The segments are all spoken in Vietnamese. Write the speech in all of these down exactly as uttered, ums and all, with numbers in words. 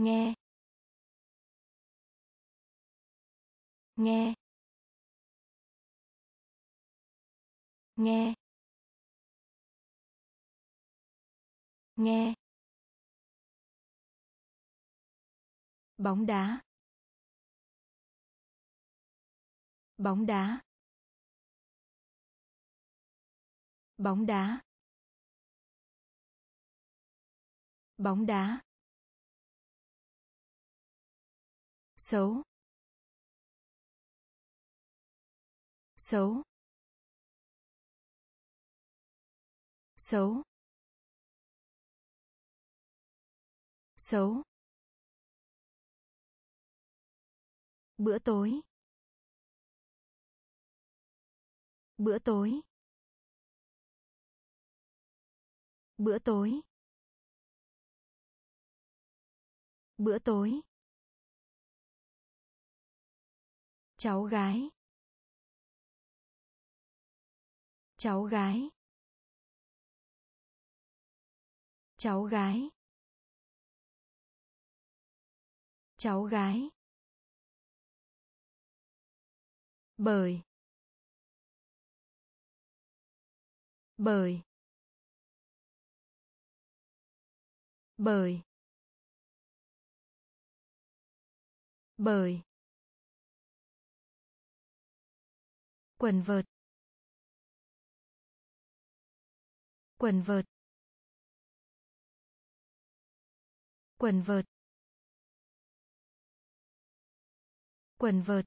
nghe, nghe, nghe, nghe, bóng đá, bóng đá, bóng đá, bóng đá, xấu, xấu, xấu, xấu, bữa tối, bữa tối, bữa tối, bữa tối, cháu gái, cháu gái, cháu gái, cháu gái, bởi, bởi, bởi, bởi, quần vợt, quần vợt, quần vợt, quần vợt,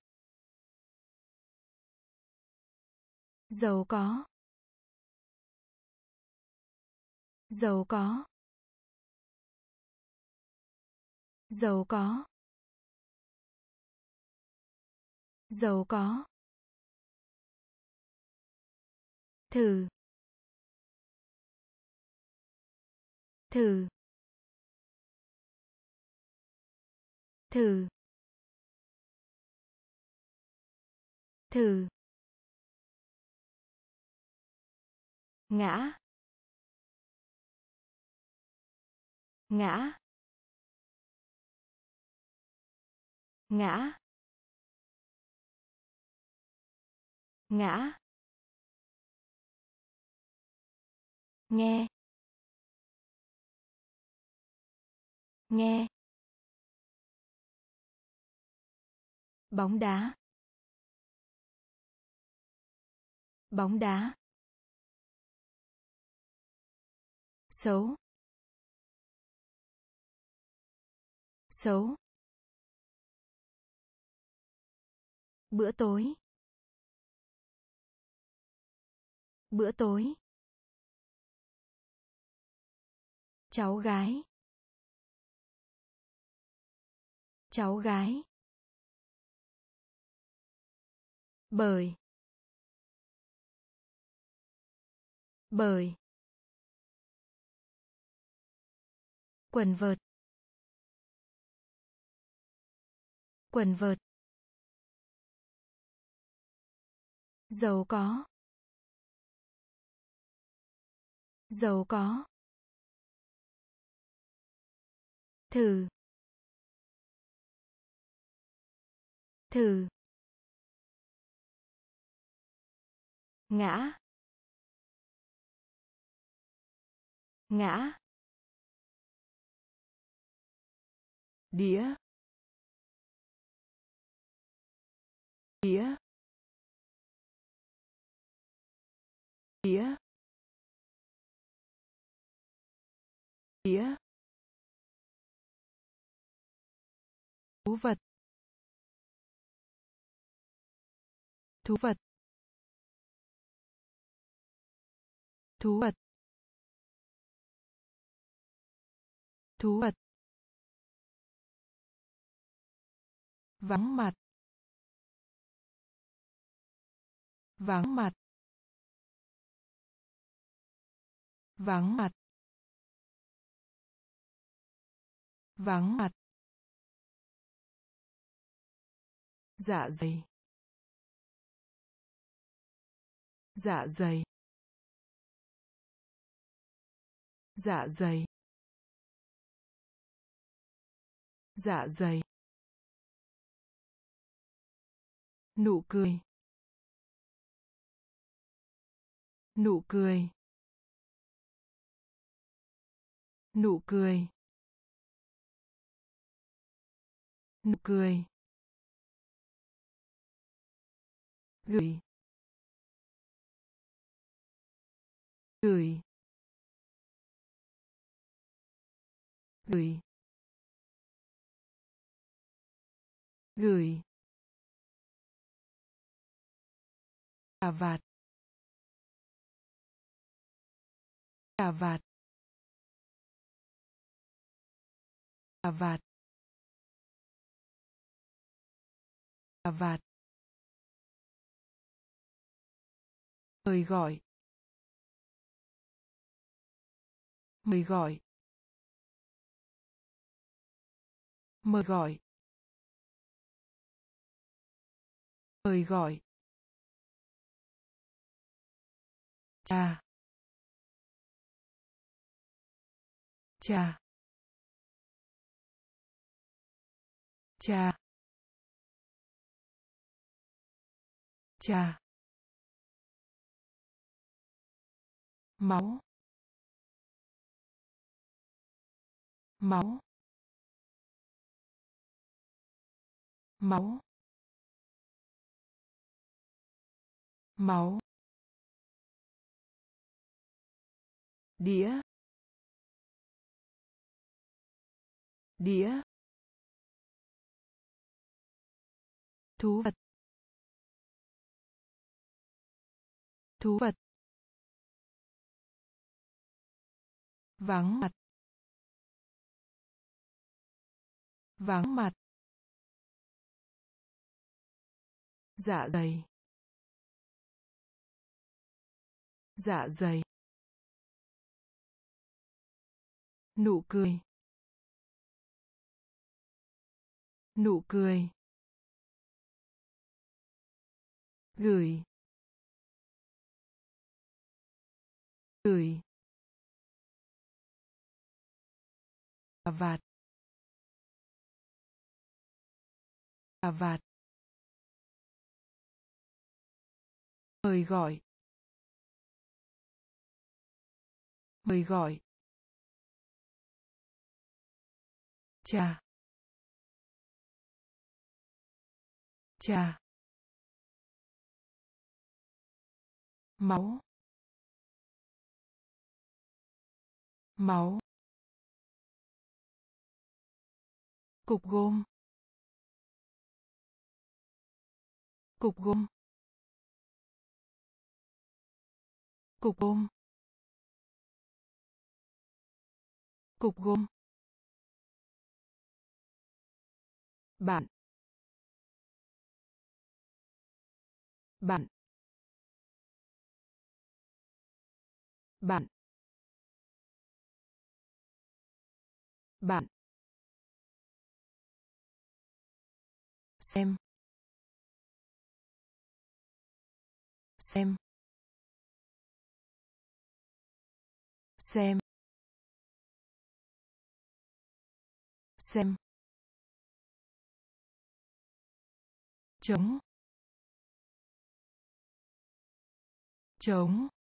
giàu có, giàu có, giàu có, giàu có, thử, thử, thử, thử, ngã, ngã, ngã, ngã, nghe, nghe, bóng đá, bóng đá, xấu, xấu, bữa tối, bữa tối, cháu gái, cháu gái, bởi, bởi, quần vợt, quần vợt, giàu có, giàu có, thử, thử, ngã, ngã, đĩa, đĩa, đĩa, đĩa, thú vật, thú vật, thú vật, thú vật, vắng mặt, vắng mặt, vắng mặt, vắng mặt, dạ dày, dạ dày, dạ dày, dạ dày, nụ cười, nụ cười, nụ cười, nụ cười, gửi, gửi, gửi, gửi, cà vạt, cà vạt, cà vạt, cà vạt, mời gọi, mời gọi, mời gọi, mời gọi, trà, trà, trà, trà, máu, máu, máu, máu, đĩa, đĩa, thú vật, thú vật, vắng mặt, vắng mặt, dạ dày, dạ dày, nụ cười, nụ cười, gửi, gửi, cà vạt, cà vạt, mời gọi, mời gọi, trà, trà, máu, máu, cục gôm, cục gôm, cục gôm, cục gôm, bạn, bạn, bạn, bạn, xem, xem, xem, xem, chống, chống,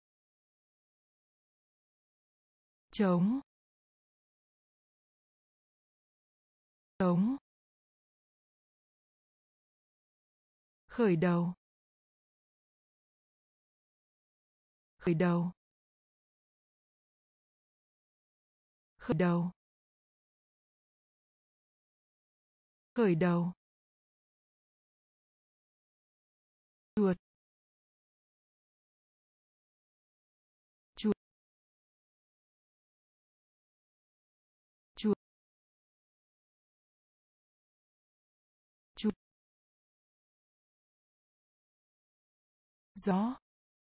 chống, chống, khởi đầu, khởi đầu, khởi đầu, khởi đầu, chuột, chuột, chuột, chuột, gió,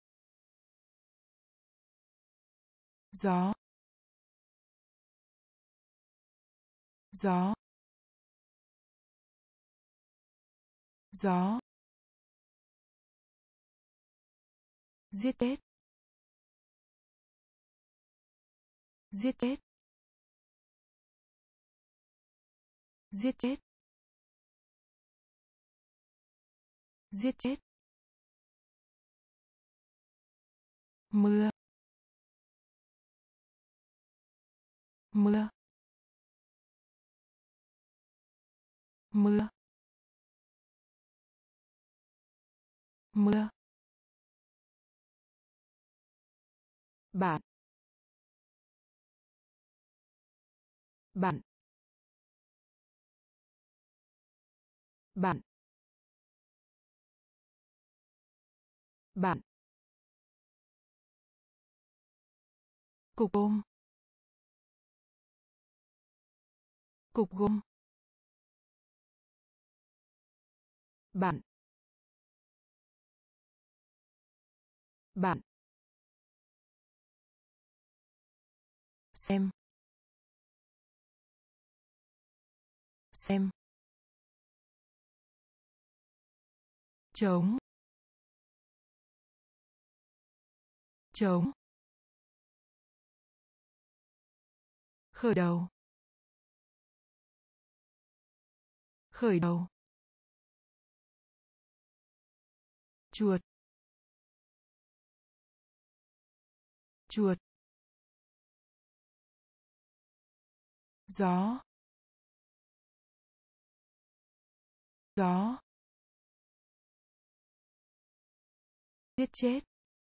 gió, gió, gió, giết chết, giết chết, giết chết, giết chết, mưa, mưa, mưa, mưa, bạn, bạn, bạn, bạn, cục ôm, cục gôm, bạn, bạn, xem, xem, chống, chống, khởi đầu, khởi đầu, chuột, chuột, gió, gió, giết chết,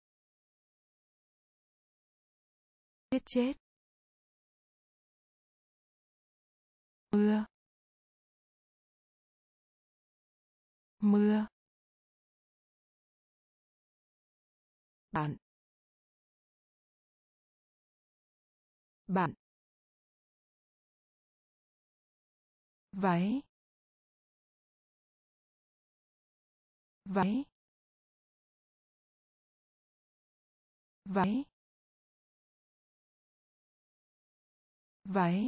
giết chết, mưa, mưa, bạn, bạn, váy, váy, váy, váy,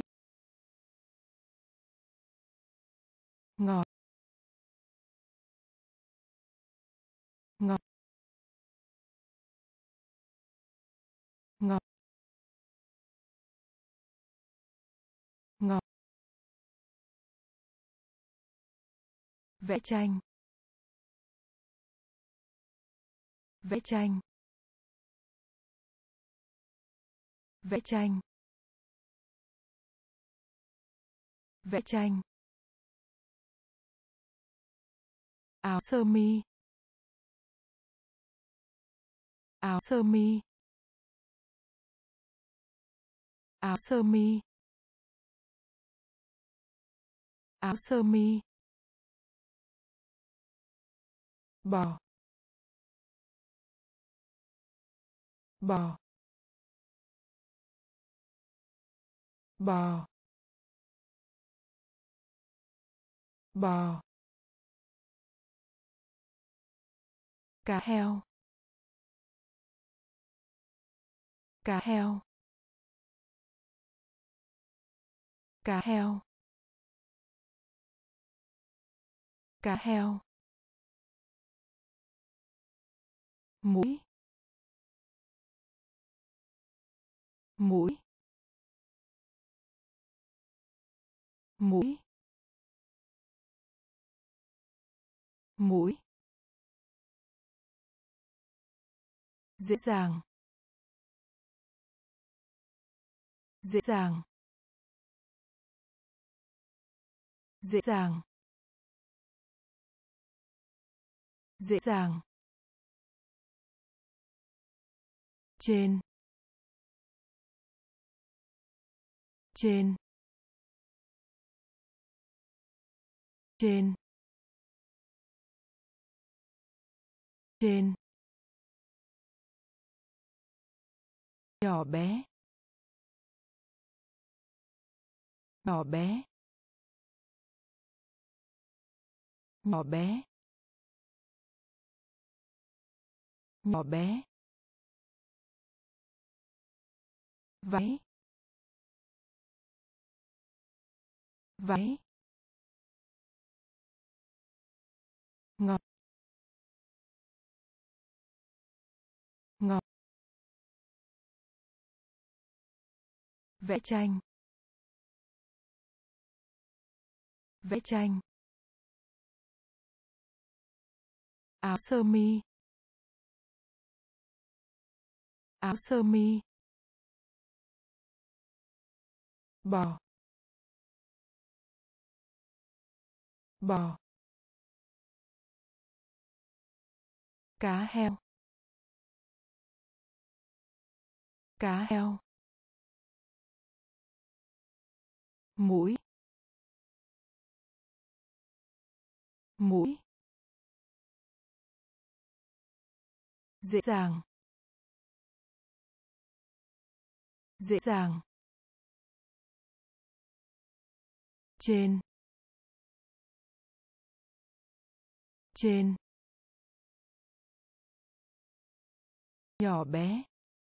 ngọt, ngọt, ngọt, ngọt, vẽ tranh, vẽ tranh, vẽ tranh, vẽ tranh, áo sơ mi, áo sơ mi, áo sơ mi, áo sơ mi, bò, bò, bò, bò, cá heo, cá heo, cá heo, cá heo, mũi, mũi, mũi, mũi, dễ dàng, dễ dàng, dễ dàng, dễ dàng, trên, trên, trên, trên, nhỏ bé, nhỏ bé, nhỏ bé, nhỏ bé, váy, váy, ngọt, ngọt, vẽ tranh, Vẽ tranh. Áo sơ mi. Áo sơ mi. Bò. Bò. Cá heo. Cá heo. Mũi. Mũi. Dễ dàng. Dễ dàng. Trên. Trên. Nhỏ bé.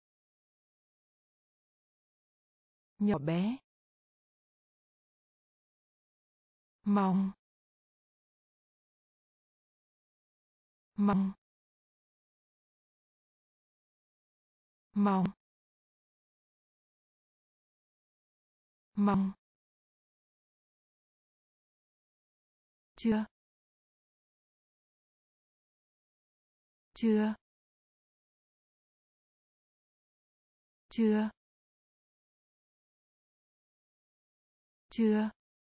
Nhỏ bé. Mong. Mong. Mong. Mong. Chưa. Chưa. Chưa. Chưa.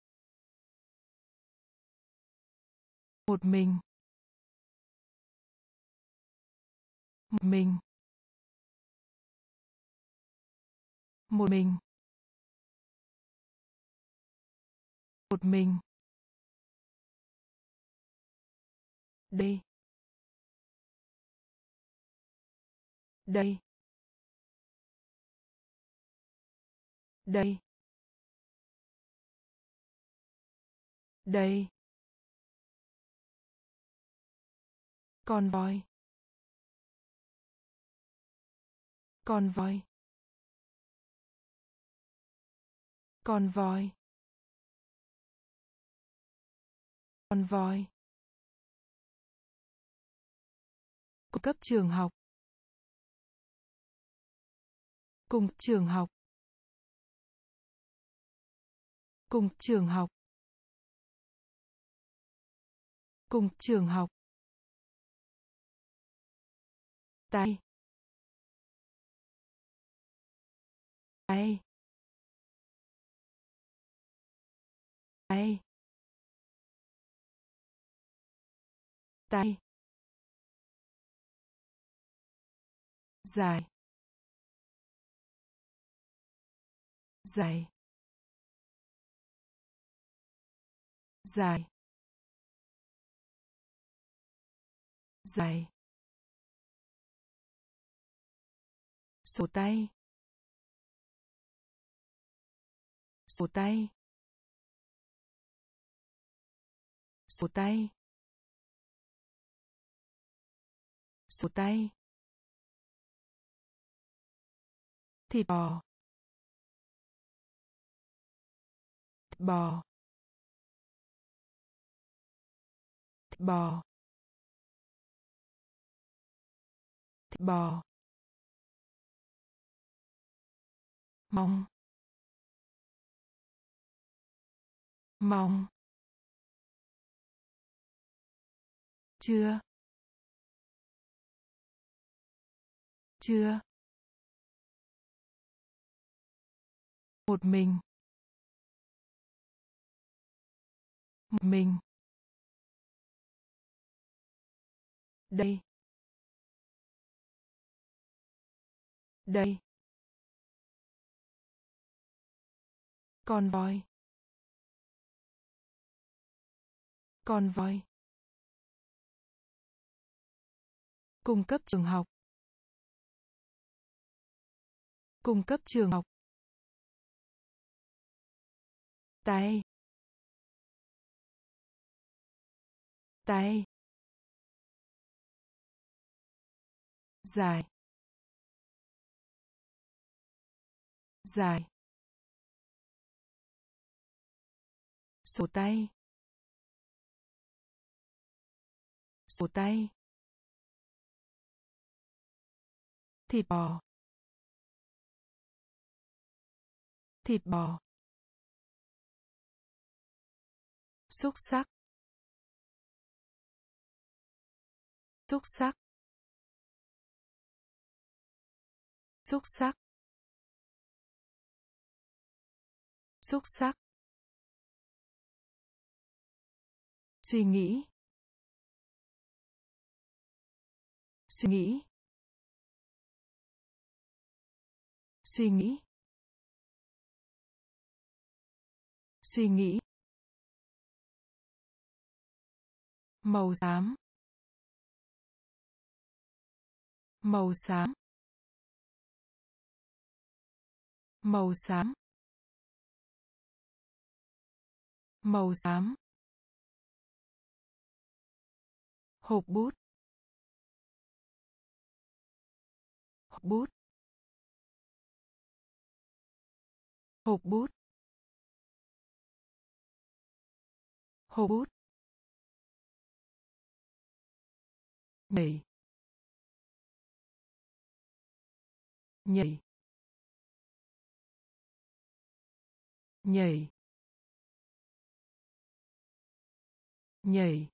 Một mình. Một mình. Một mình. Một mình. Đây. Đây. Đây. Đây. Con voi. Con voi. Con voi. Con voi. Cung cấp trường học. Cung trường học. Cung trường học. Cung trường học. Tay. Tay. Tay. Tay. Dài. Dài. Dài. Dài. Sổ tay. Sổ tay. Sổ tay. Sổ tay. Thịt bò. Thịt bò. Thịt bò. Thịt bò. Mong. Mong. Chưa. Chưa. Một mình. Một mình. Đây. Đây. Con voi. Con voi. Cung cấp trường học. Cung cấp trường học. Tay. Tay. Dài. Dài. Sổ tay. Sổ tay. Thịt bò. Thịt bò. xúc sắc, xúc sắc, xúc sắc, xúc sắc, suy nghĩ, suy nghĩ, suy nghĩ, suy nghĩ, màu xám, màu xám, màu xám, màu xám, hộp bút, hộp bút, hộp bút, hộp bút, nhảy, nhảy, nhảy, nhảy,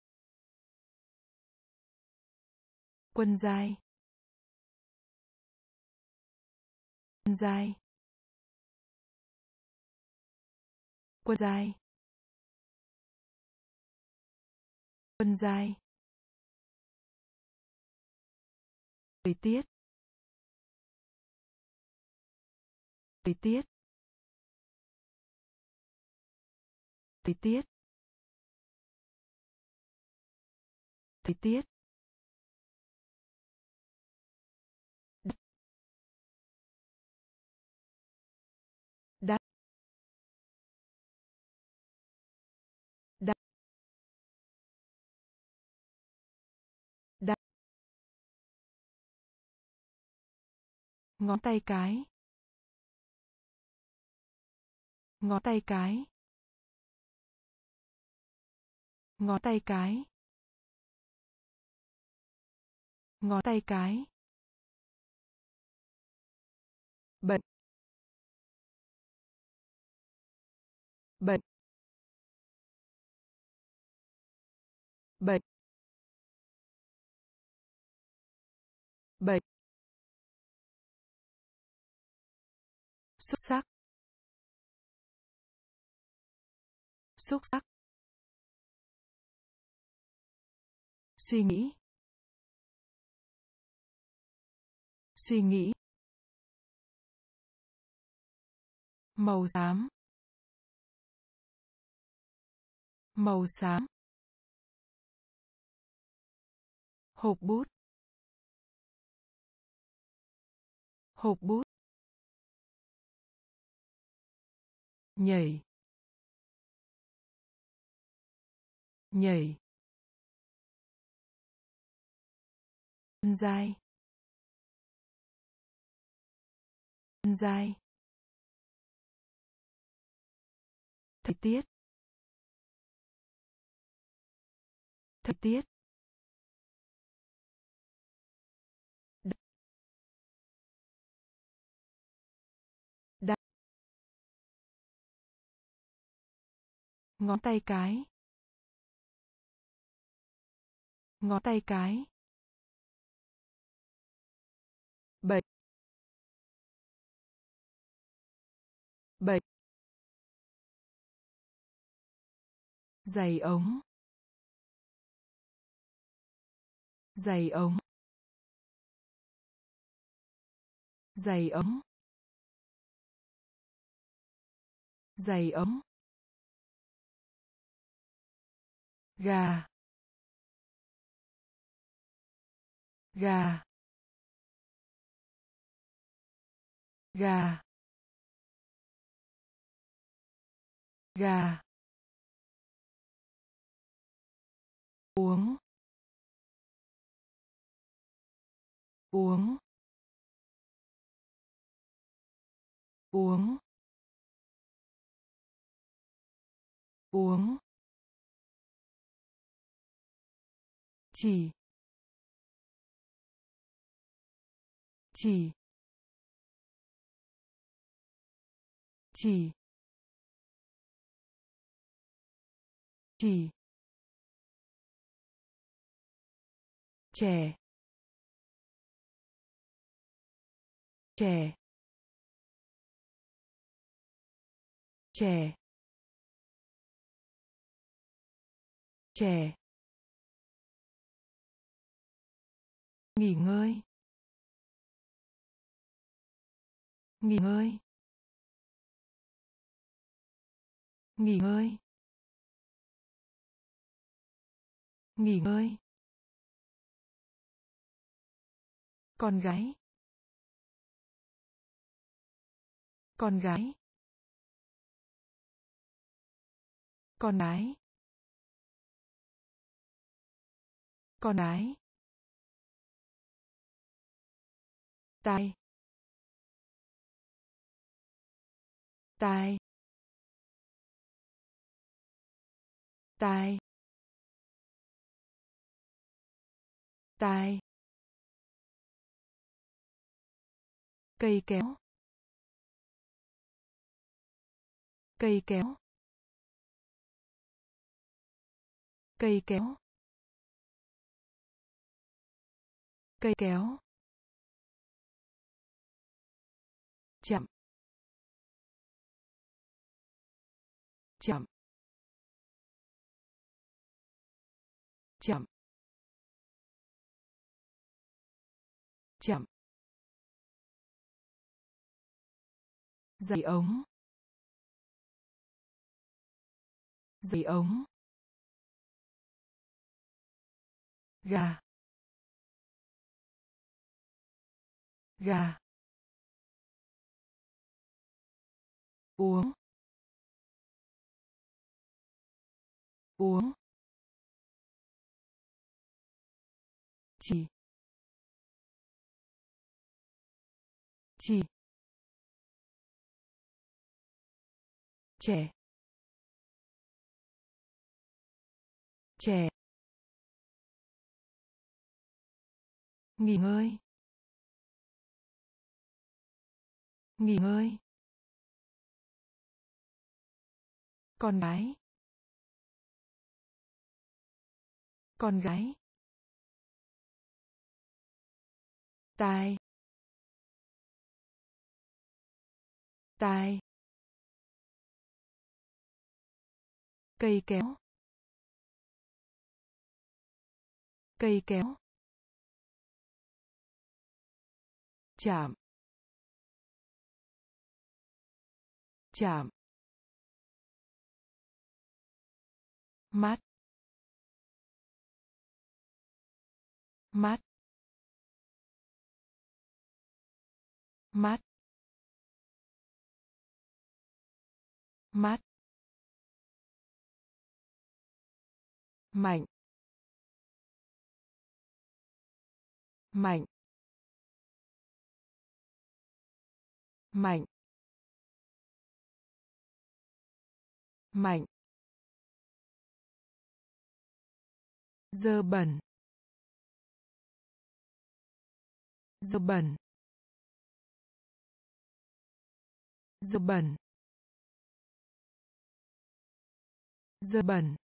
quân giai, quân giai, quân giai, quân giai, thời tiết, thời tiết, thời tiết, thời tiết, đắt, đắt, đắt, ngón tay cái, ngón tay cái, ngón tay cái, ngón tay cái, bệnh, bệnh, bệnh, bệnh, xúc sắc, xúc sắc, suy nghĩ, suy nghĩ, màu xám, màu xám, hộp bút, hộp bút, nhảy, nhảy, quân giai, quân giai, thời tiết, thời tiết, đắt, đắt, ngón tay cái, ngón tay cái, bệnh, bệnh, giày ống, giày ống, giày ống, giày ống, gà, gà, gà, gà, uống, uống, uống, uống, chỉ, chỉ, chỉ, chỉ trẻ trẻ trẻ trẻ nghỉ ngơi nghỉ ngơi nghỉ ngơi nghỉ ngơi con gái con gái con gái con gái tai tai tai tai cây kéo cây kéo cây kéo cây kéo chậm chậm chậm chậm dây ống dây ống gà gà uống uống chỉ chỉ trẻ trẻ nghỉ ngơi nghỉ ngơi con gái con gái tai tai cây kéo cây kéo chạm chạm mát mát mát mát mạnh mạnh mạnh mạnh dơ bẩn dơ bẩn dơ bẩn dơ bẩn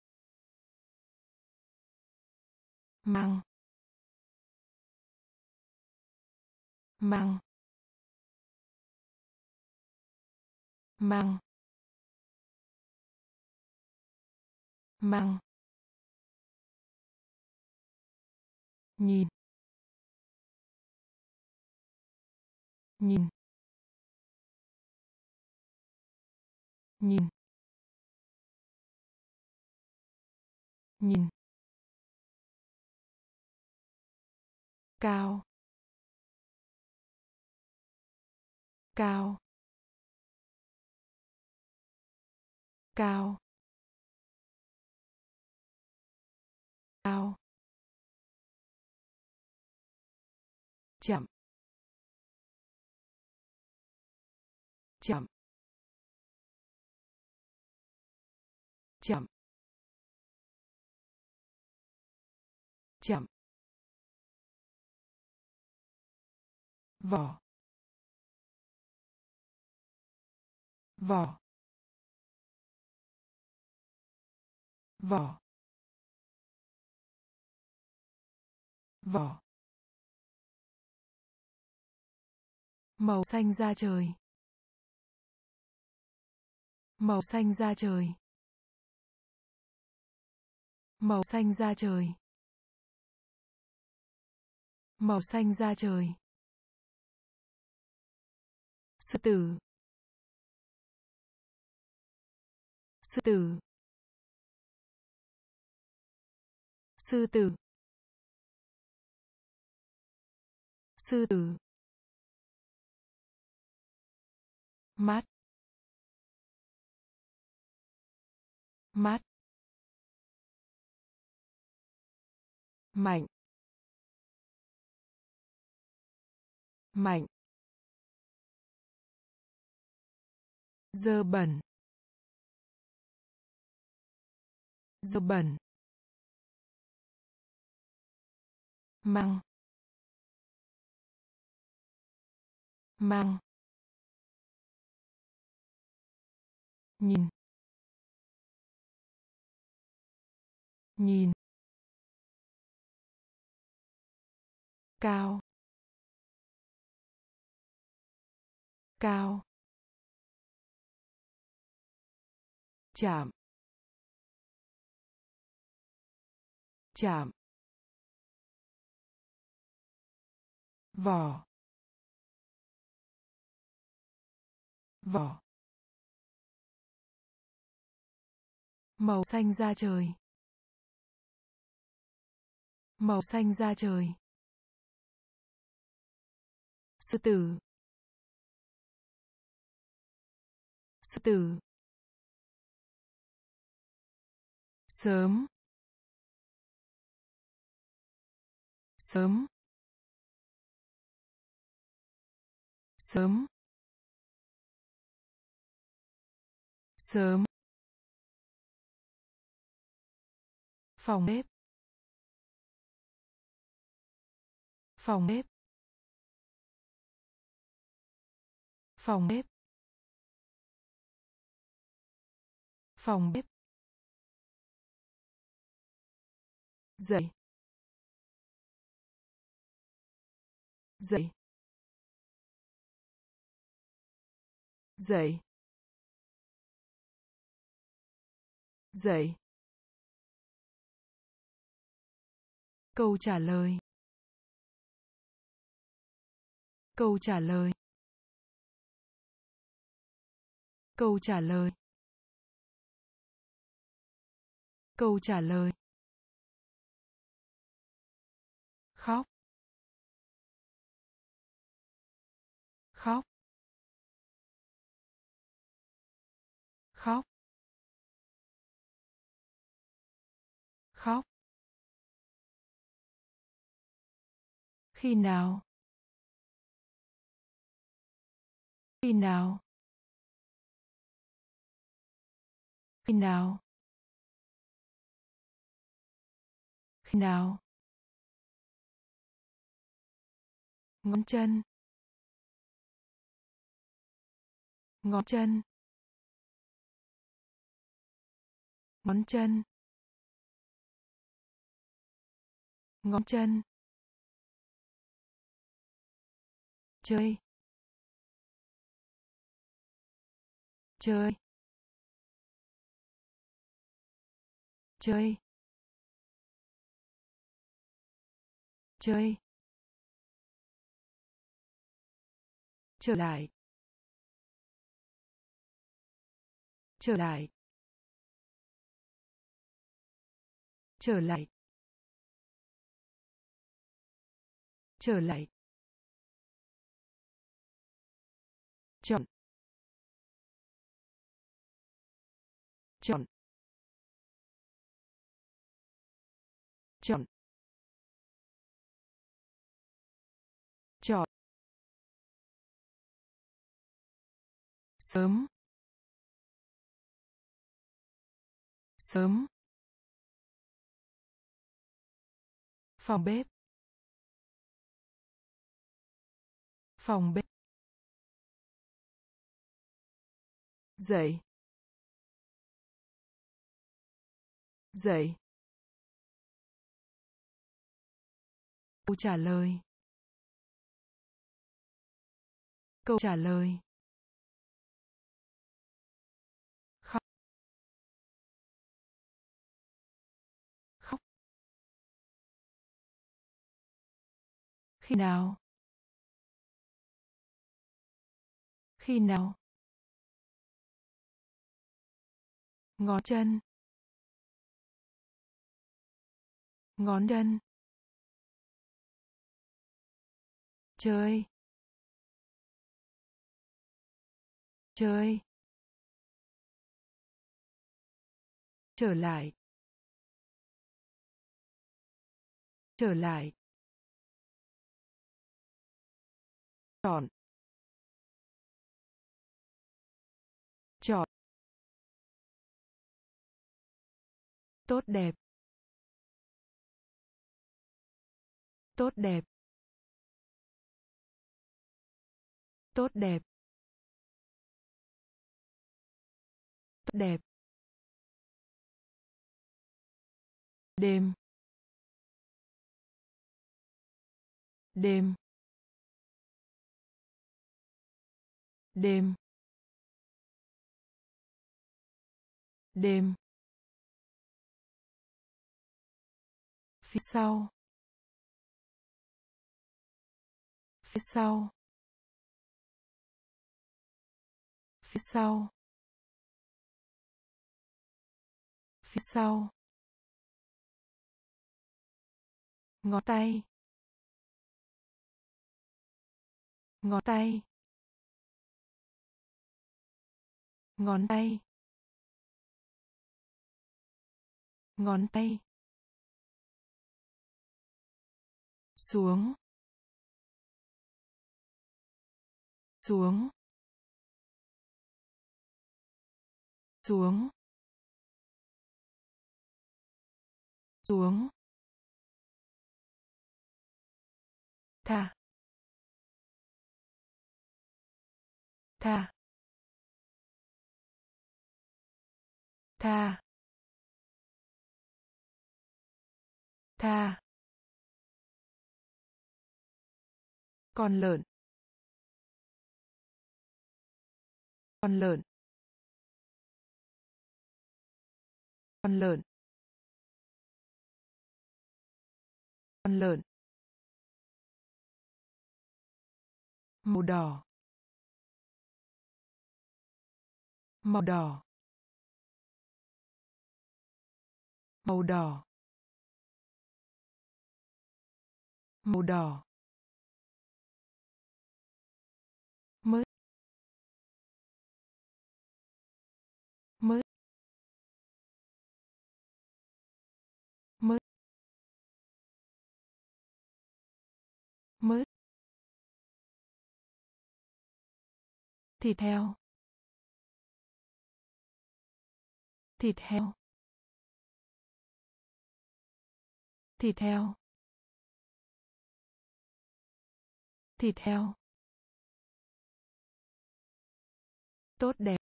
măng măng măng măng nhìn nhìn nhìn nhìn cao cao cao cao chậm chậm chậm chậm vỏ vỏ vỏ vỏ màu xanh da trời màu xanh da trời màu xanh da trời màu xanh da trời sư tử sư tử sư tử sư tử mát mát mạnh mạnh dơ bẩn dơ bẩn mang mang nhìn nhìn cao cao chạm chạm vỏ vỏ màu xanh da trời màu xanh da trời sư tử sư tử sớm sớm sớm sớm phòng bếp phòng bếp phòng bếp phòng bếp dậy dậy dậy dậy câu trả lời câu trả lời câu trả lời câu trả lời khóc khóc khóc khóc khi nào khi nào khi nào khi nào ngón chân ngón chân ngón chân ngón chân chơi chơi chơi chơi trở lại trở lại trở lại trở lại chọn chọn chọn chọn sớm sớm phòng bếp phòng bếp dậy dậy. Câu trả lời. Câu trả lời. Khóc. Khóc. Khi nào? Khi nào? Ngón chân. Ngón chân. Chơi. Chơi. Trở lại. Trở lại. Chọn. Chọn. Tốt đẹp. Tốt đẹp. Tốt đẹp. Tốt đẹp. Đêm. Đêm. Đêm. Đêm. Phía sau. Phía sau. Phía sau. Phía sau. Ngón tay. Ngón tay. Ngón tay. Ngón tay. Xuống. Xuống. Xuống. Xuống. Tha. Tha. Tha. Tha. Con lợn. Con lợn. Con lợn. Con lợn. Màu đỏ. Màu đỏ. Màu đỏ. Màu đỏ. Mới. Mới. Mới. Mới. Thịt heo. Thịt heo. Thịt heo. Thịt heo. Tốt đẹp.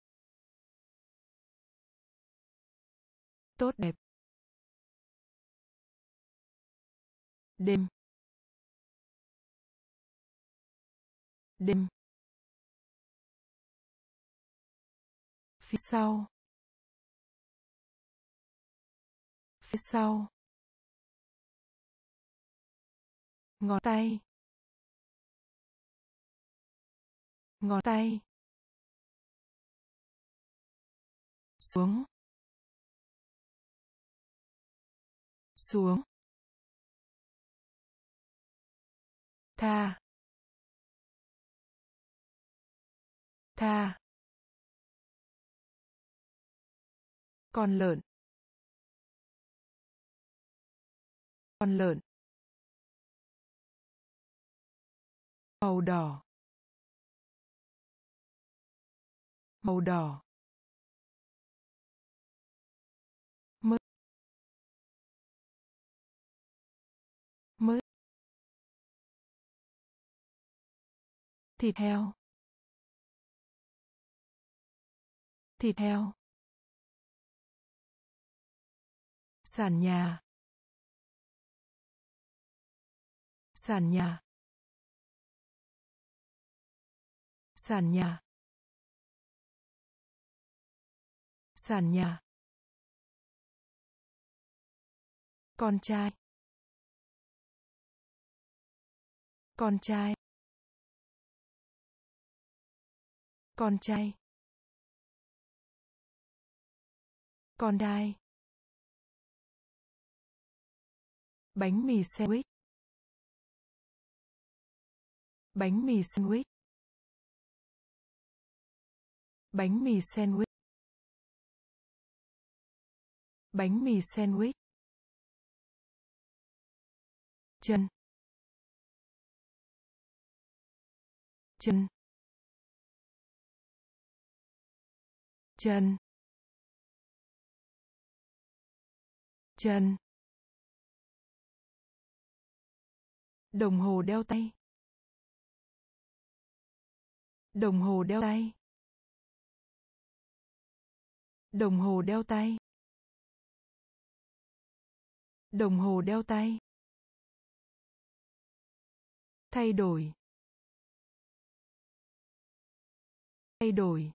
Tốt đẹp. Đêm. Đêm. Phía sau. Phía sau. Ngón tay. Ngón tay. Xuống. Xuống. Tha. Tha. Con lợn. Con lợn. Màu đỏ. Màu đỏ. Mới. Mới. Thịt heo. Thịt heo. Sàn nhà. Sàn nhà. Sàn nhà. Sàn nhà. Con trai. Con trai. Con trai. Con trai. Bánh mì sandwich. Bánh mì sandwich. Bánh mì sandwich. Bánh mì sandwich. Chân. Chân. Chân. Chân. Đồng hồ đeo tay. Đồng hồ đeo tay. Đồng hồ đeo tay. Đồng hồ đeo tay. Thay đổi. Thay đổi.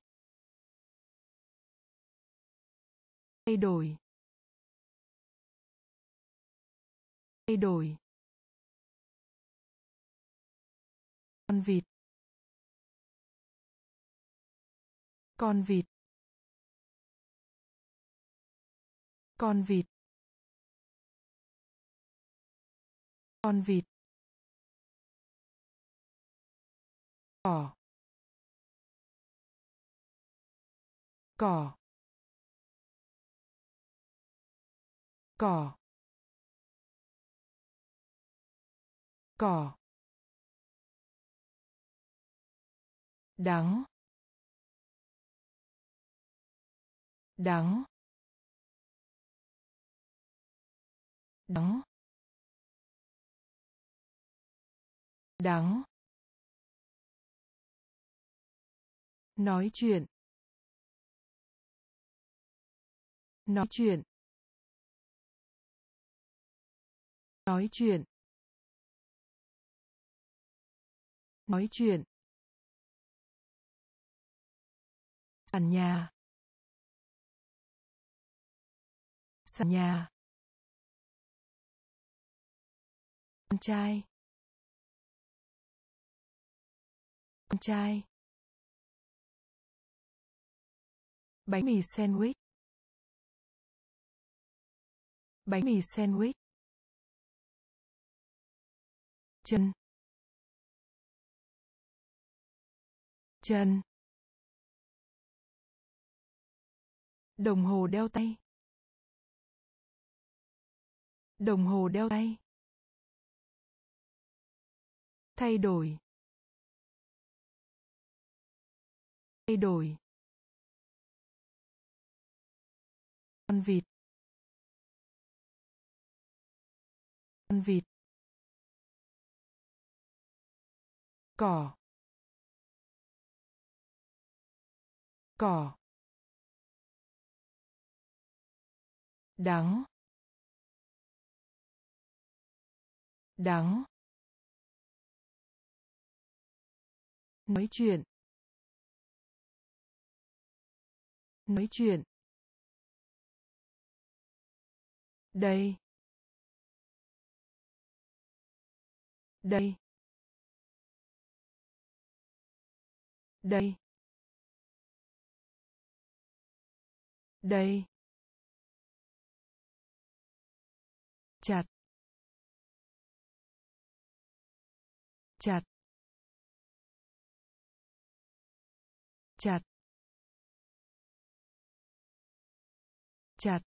Thay đổi. Thay đổi. Con vịt. Con vịt. Con vịt. Con vịt. Cỏ. Cỏ. Cỏ. Cỏ. Đắng. Đắng. Đắng. Đắng. Nói chuyện. Nói chuyện. Nói chuyện. Nói chuyện. Sàn nhà. Sàn nhà. Con trai. Con trai. Bánh mì sandwich. Bánh mì sandwich. Chân. Chân. Đồng hồ đeo tay. Đồng hồ đeo tay. Thay đổi. Thay đổi. Con vịt. Con vịt. Cỏ. Cỏ. Đắng. Đắng. Nói chuyện. Nói chuyện. Đây. Đây. Đây. Đây. Chặt. Chặt. Chặt. Chặt.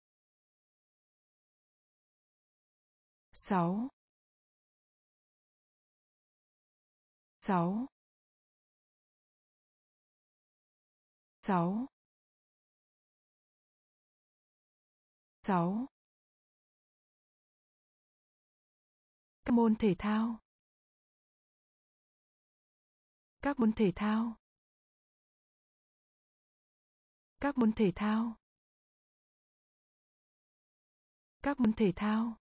Sáu. Sáu. Sáu. Sáu. Các môn thể thao. Các môn thể thao. Các môn thể thao. Các môn thể thao.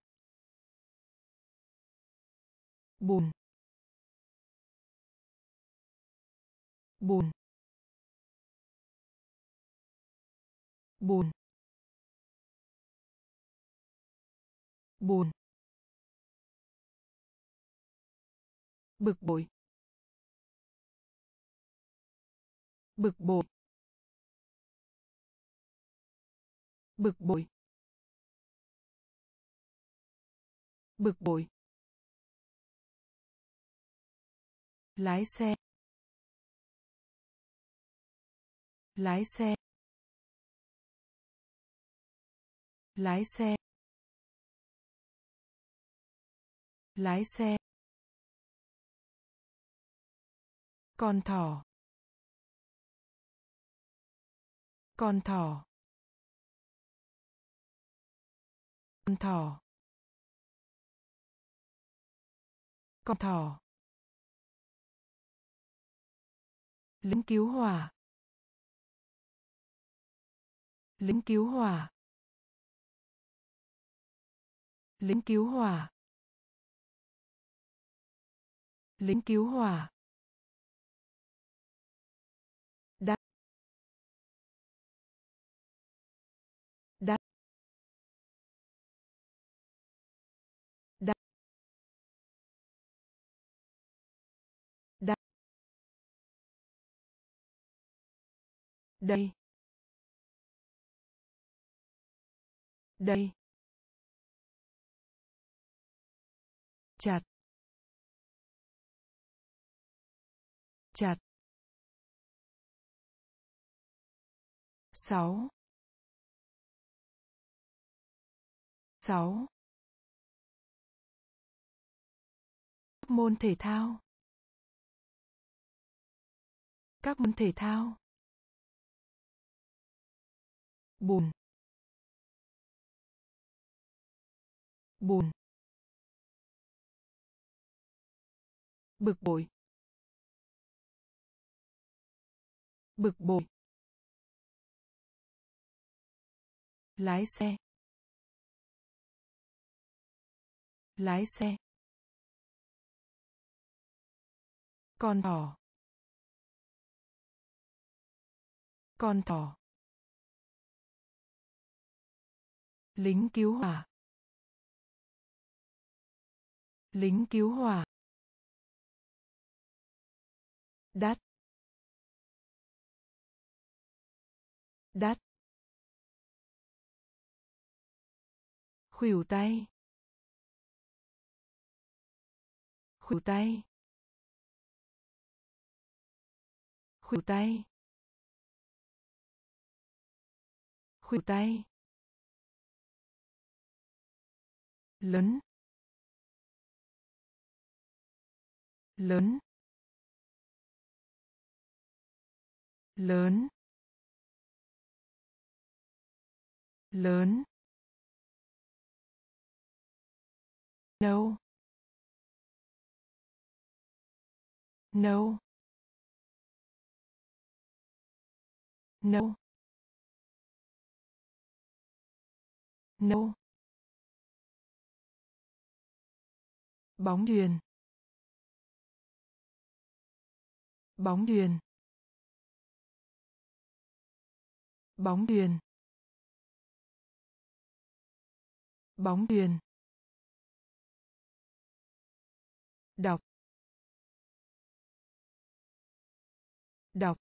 Bùn. Bùn. Bùn. Bùn. Bực bội. Bực bội. Bực bội. Bực bội. Lái xe. Lái xe. Lái xe. Lái xe. Con thỏ. Con thỏ. Con thỏ. Con thỏ. Lính cứu hỏa. Lính cứu hỏa. Lính cứu hỏa. Lính cứu hỏa. Đắt. Đắt. Đắt. Đắt. Đây. Đây. Chặt. Chặt. Sáu. Sáu. Các môn thể thao. Các môn thể thao. Bùn. Bùn. Bực bội. Bực bội. Lái xe. Lái xe. Con thỏ. Con thỏ. Lính cứu hỏa. Lính cứu hỏa. Đắt. Đắt. Khuỷu tay. Khuỷu tay. Khuỷu tay. Khuỷu tay. Lớn. Lớn. Lớn. Lớn. No. No. No. No. Bóng chuyền. Bóng chuyền. Bóng chuyền. Bóng chuyền. Đọc. Đọc.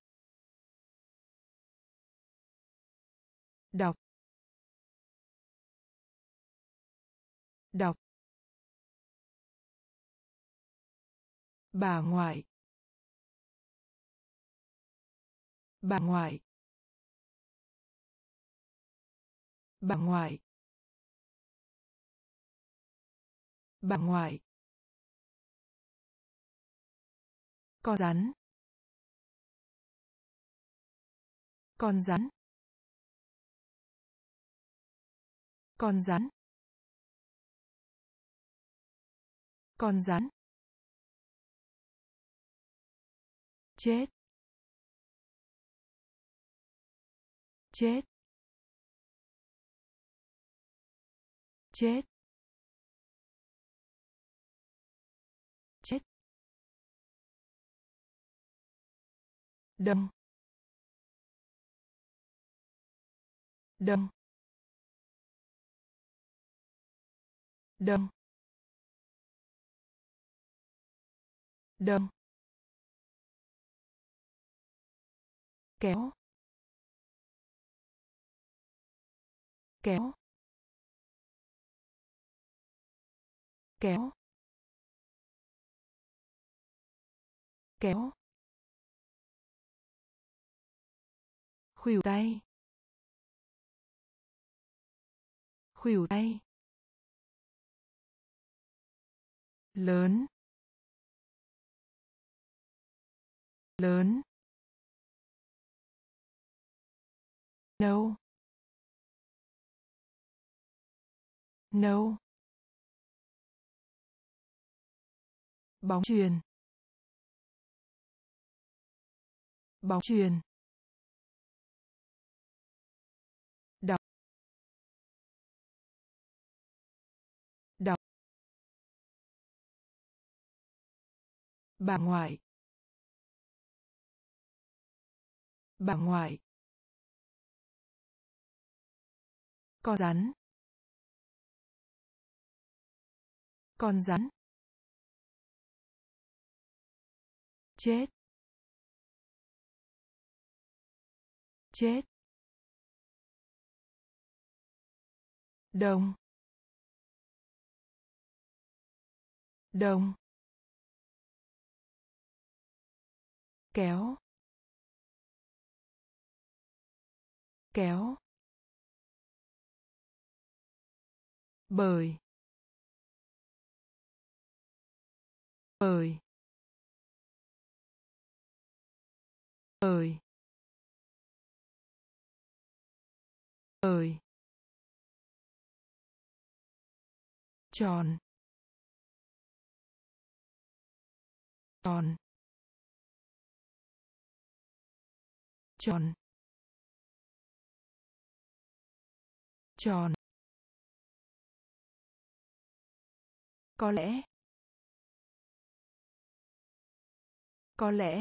Đọc. Đọc. Bà ngoại. Bà ngoại. Bà ngoại. Bà ngoại. Con rắn. Con rắn. Con rắn. Con rắn. Chết. Chết. chết, chết, đông, đông, đông, đông, kéo, kéo, kéo, kéo, khuỷu tay, khuỷu tay, lớn, lớn, nâu, nâu, bóng chuyền, bóng chuyền, đọc, đọc, bà ngoại, bà ngoại, con rắn, con rắn, chết, chết, đông, đông, kéo, kéo, bởi, bởi, bởi, bởi, tròn, tròn, tròn, tròn, có lẽ, có lẽ,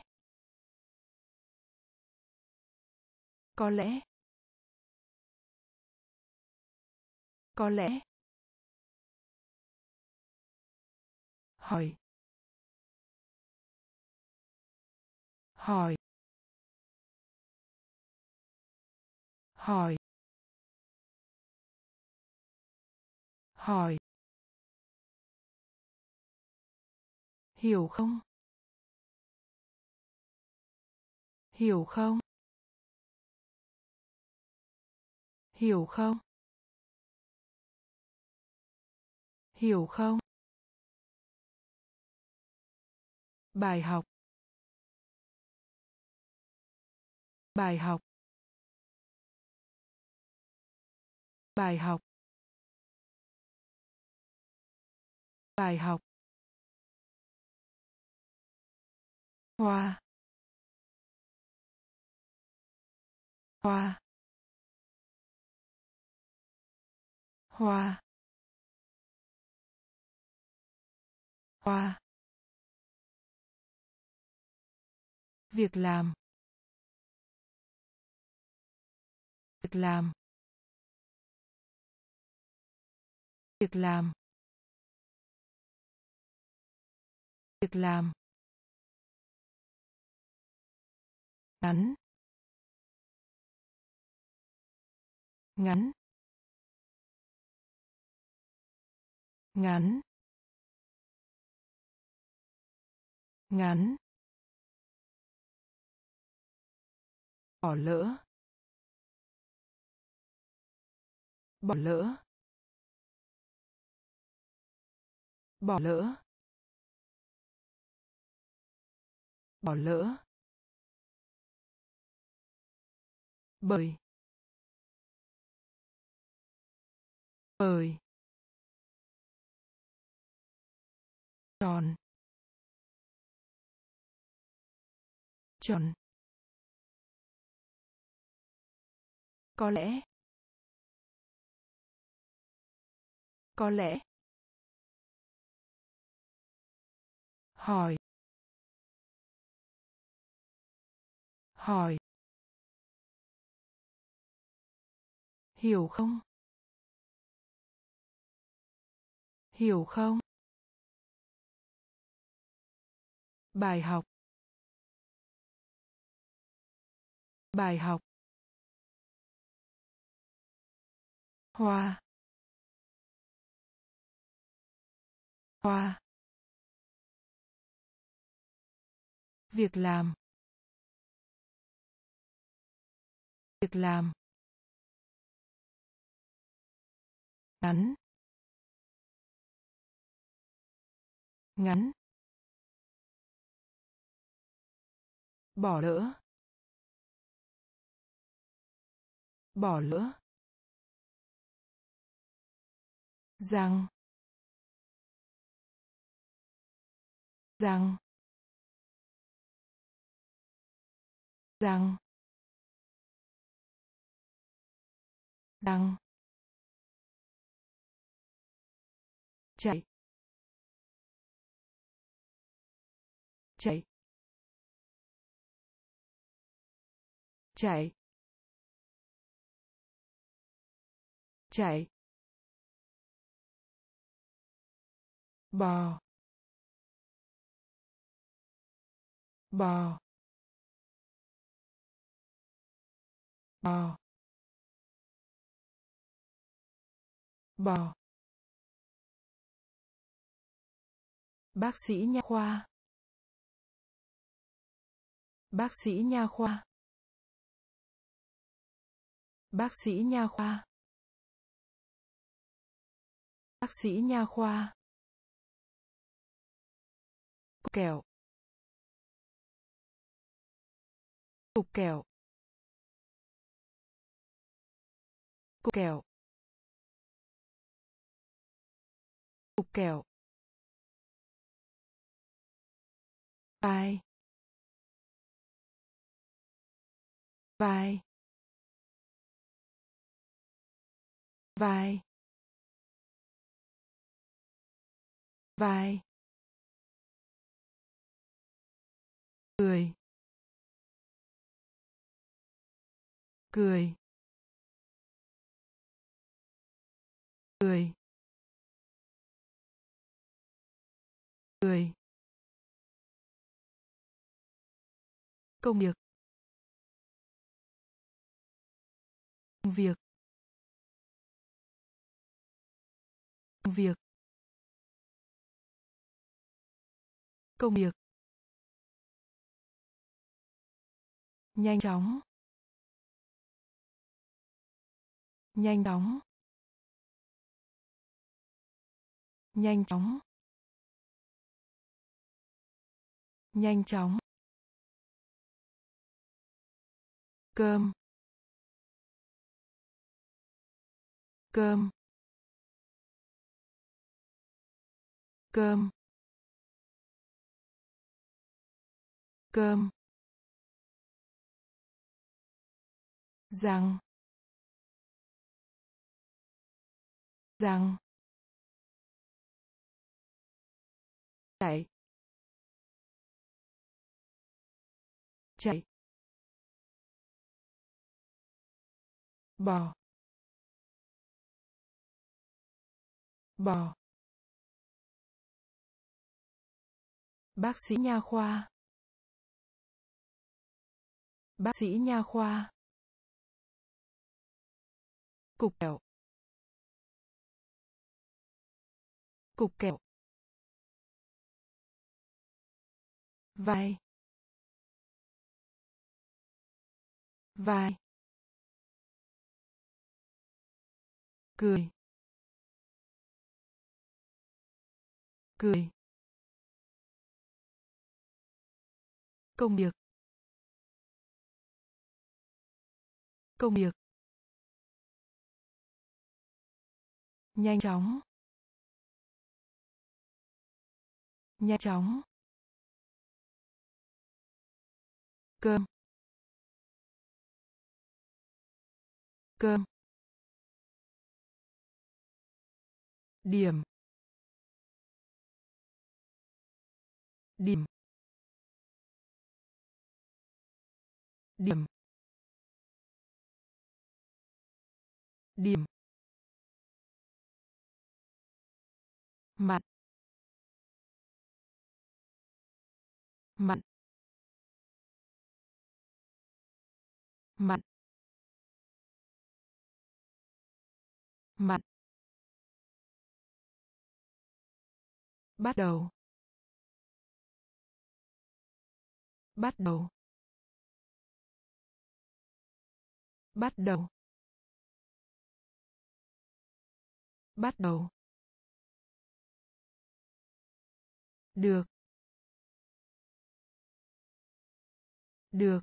có lẽ, có lẽ, hỏi, hỏi, hỏi, hỏi, hiểu không, hiểu không, hiểu không, hiểu không, bài học, bài học, bài học, bài học, hoa, hoa, hoa, hoa, việc làm, việc làm, việc làm, việc làm, ngắn, ngắn, ngắn, ngắn, bỏ lỡ, bỏ lỡ, bỏ lỡ, bỏ lỡ, bởi, bởi, tròn, tròn, có lẽ, Có lẽ. Hỏi. Hỏi. Hiểu không? Hiểu không? Bài học. Bài học. Hoa. Hoa. Việc làm. Việc làm. Ngắn. Ngắn. Bỏ lỡ. Bỏ lỡ. Rằng. Rằng. Rằng. Rằng. Chạy. Chạy. Chạy. Chạy. Bò. Bò. Bò. Bò. Bác sĩ nha khoa. Bác sĩ nha khoa. Bác sĩ nha khoa. Bác sĩ nha khoa. Cục kẹo. Cục kẹo. Cục kẹo. Cục kẹo. Vai. Vai. Vai. Vai. Cười. Cười. Cười. Cười. Công việc. Công việc. Công việc. Công việc. Nhanh chóng. Nhanh chóng. Nhanh chóng. Nhanh chóng. Cơm. Cơm. Cơm. Cơm. Rằng. Rằng. Chạy. Chạy. Bò. Bò. Bác sĩ nha khoa. Bác sĩ nha khoa. Cục kẹo. Cục kẹo. Vai. Vai. Cười. Cười. Công việc. Công việc. Nhanh chóng. Nhanh chóng. Cơm. Cơm. điểm điểm điểm điểm mặn mặn mặn mặn bắt đầu bắt đầu bắt đầu bắt đầu được được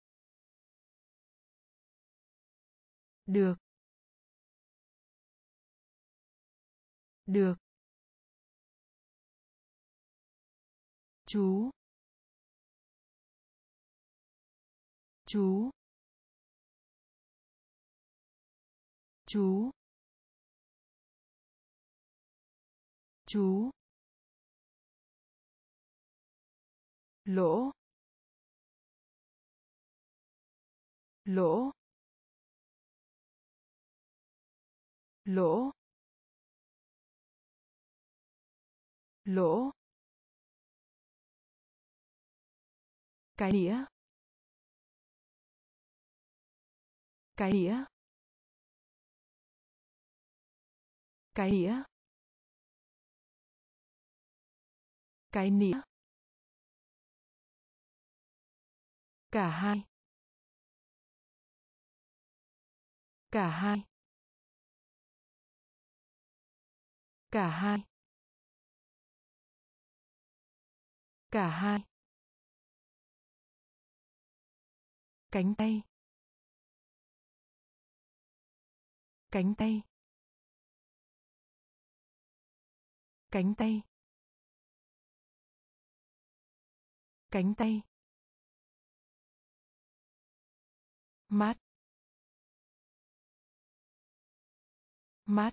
được được chú chú chú chú lỗ lỗ lỗ lỗ cái đĩa cái đĩa cái đĩa cái nĩa cả hai cả hai cả hai cả hai cánh tay cánh tay cánh tay cánh tay mát mát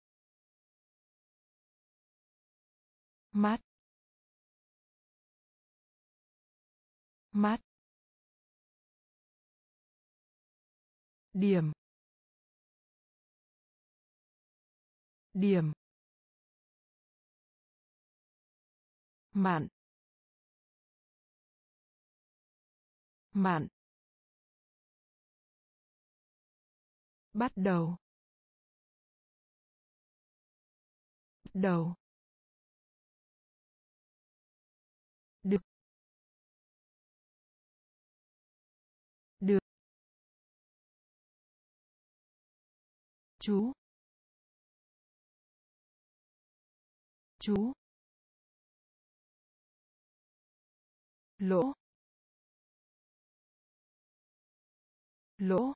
mát mát điểm điểm mạn mạn bắt đầu bắt đầu được được chú chú lỗ lỗ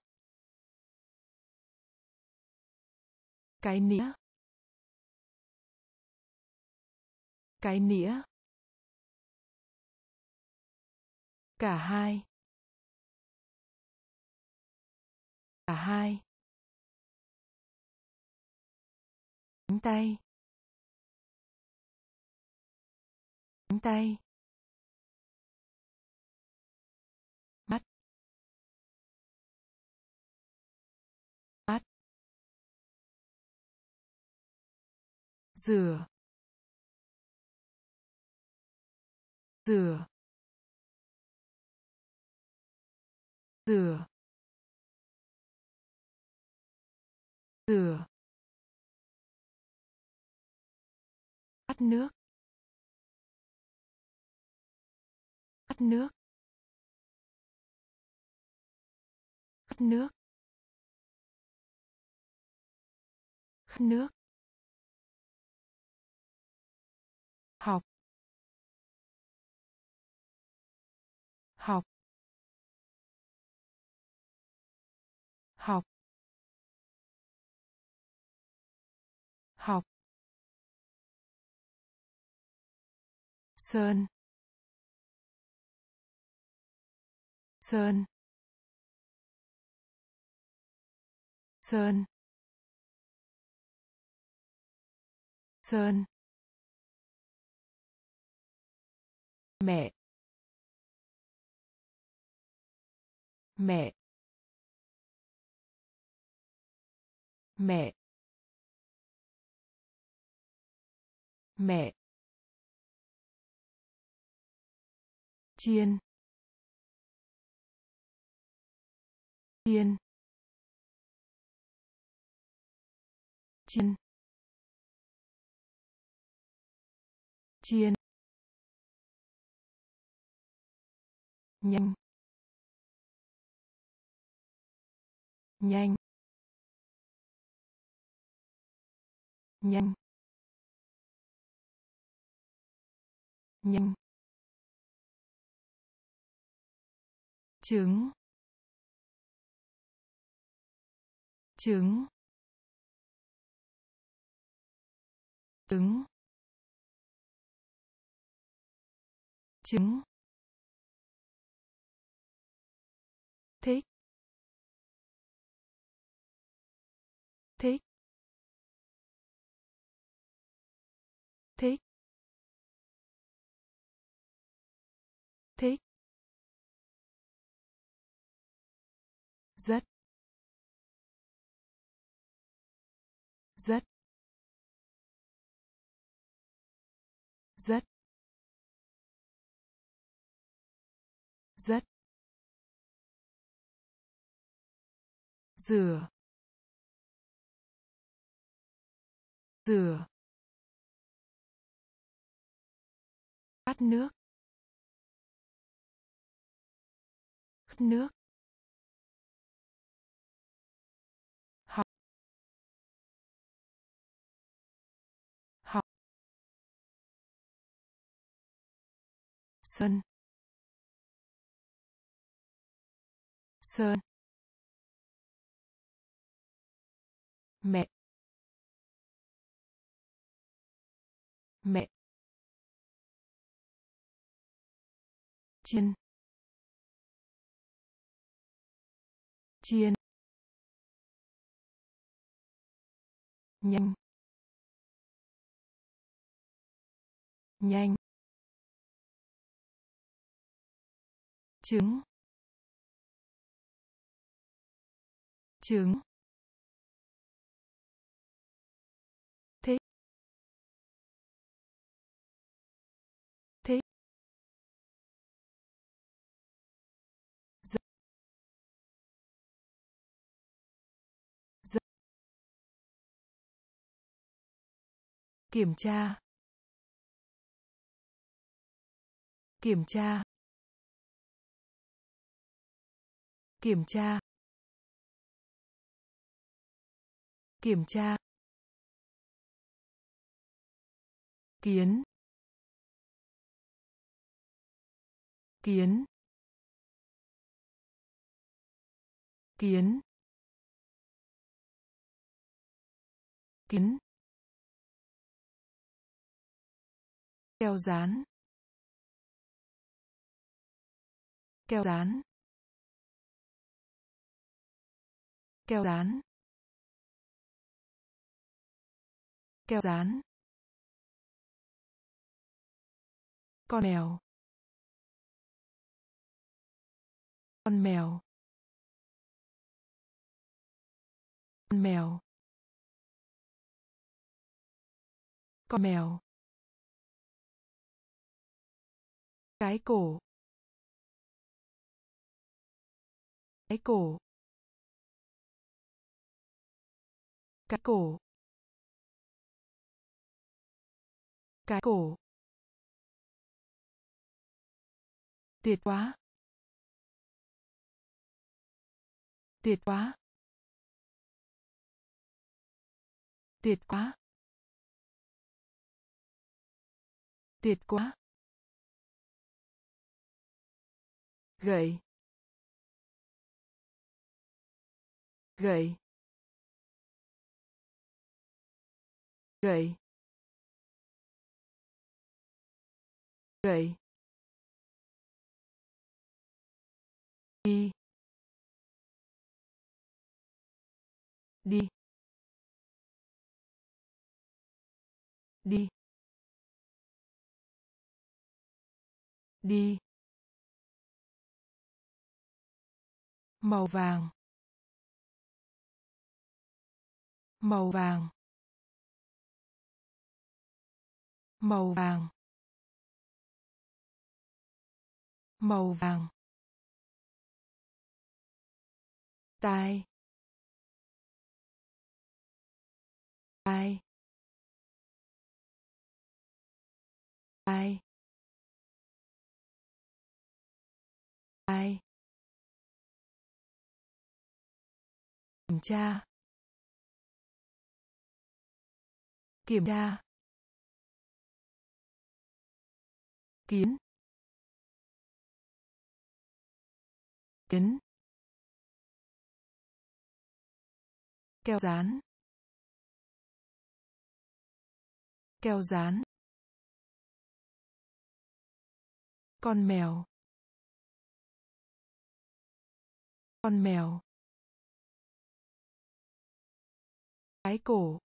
cái nĩa cái nĩa cả hai cả hai cánh tay cánh tay mắt mắt rửa rửa rửa rửa bắt nước bắt nước bắt nước bắt nước học học học học sơn sơn sơn Sơn. Mẹ. Mẹ. Mẹ. Mẹ. Chiên. Chiên. Chiên. Chiên. Nhanh. Nhanh. Nhanh. Nhanh. Trứng. Trứng. Trứng. Trứng. Thích. Thích. Thích. Thích. Rất. Rất. Rất. Rất. Rửa. Rửa. Khát nước. Khát nước. Học. Học. Sơn. Sơn. Mẹ. Mẹ. Chiên. Chiên. Nhanh. Nhanh. Trứng. Trứng. Thích. Thích. Rất. Rất. Kiểm tra. Kiểm tra. Kiểm tra. Kiểm tra. Kiến. Kiến. Kiến. Kiến. Keo dán. Keo dán. Keo dán. Keo dán. Con mèo. Con mèo. Con mèo. Con mèo. Cái cổ. Cái cổ. Cái cổ. Cái cổ. Tuyệt quá. Tuyệt quá. Tuyệt quá. Tuyệt quá. Gậy. Gậy. Gậy. Gậy. Đi. Đi. đi đi màu vàng màu vàng màu vàng màu vàng tai tai tai tai kiểm tra kiểm tra kiến kiến keo dán keo dán con mèo con mèo cái cổ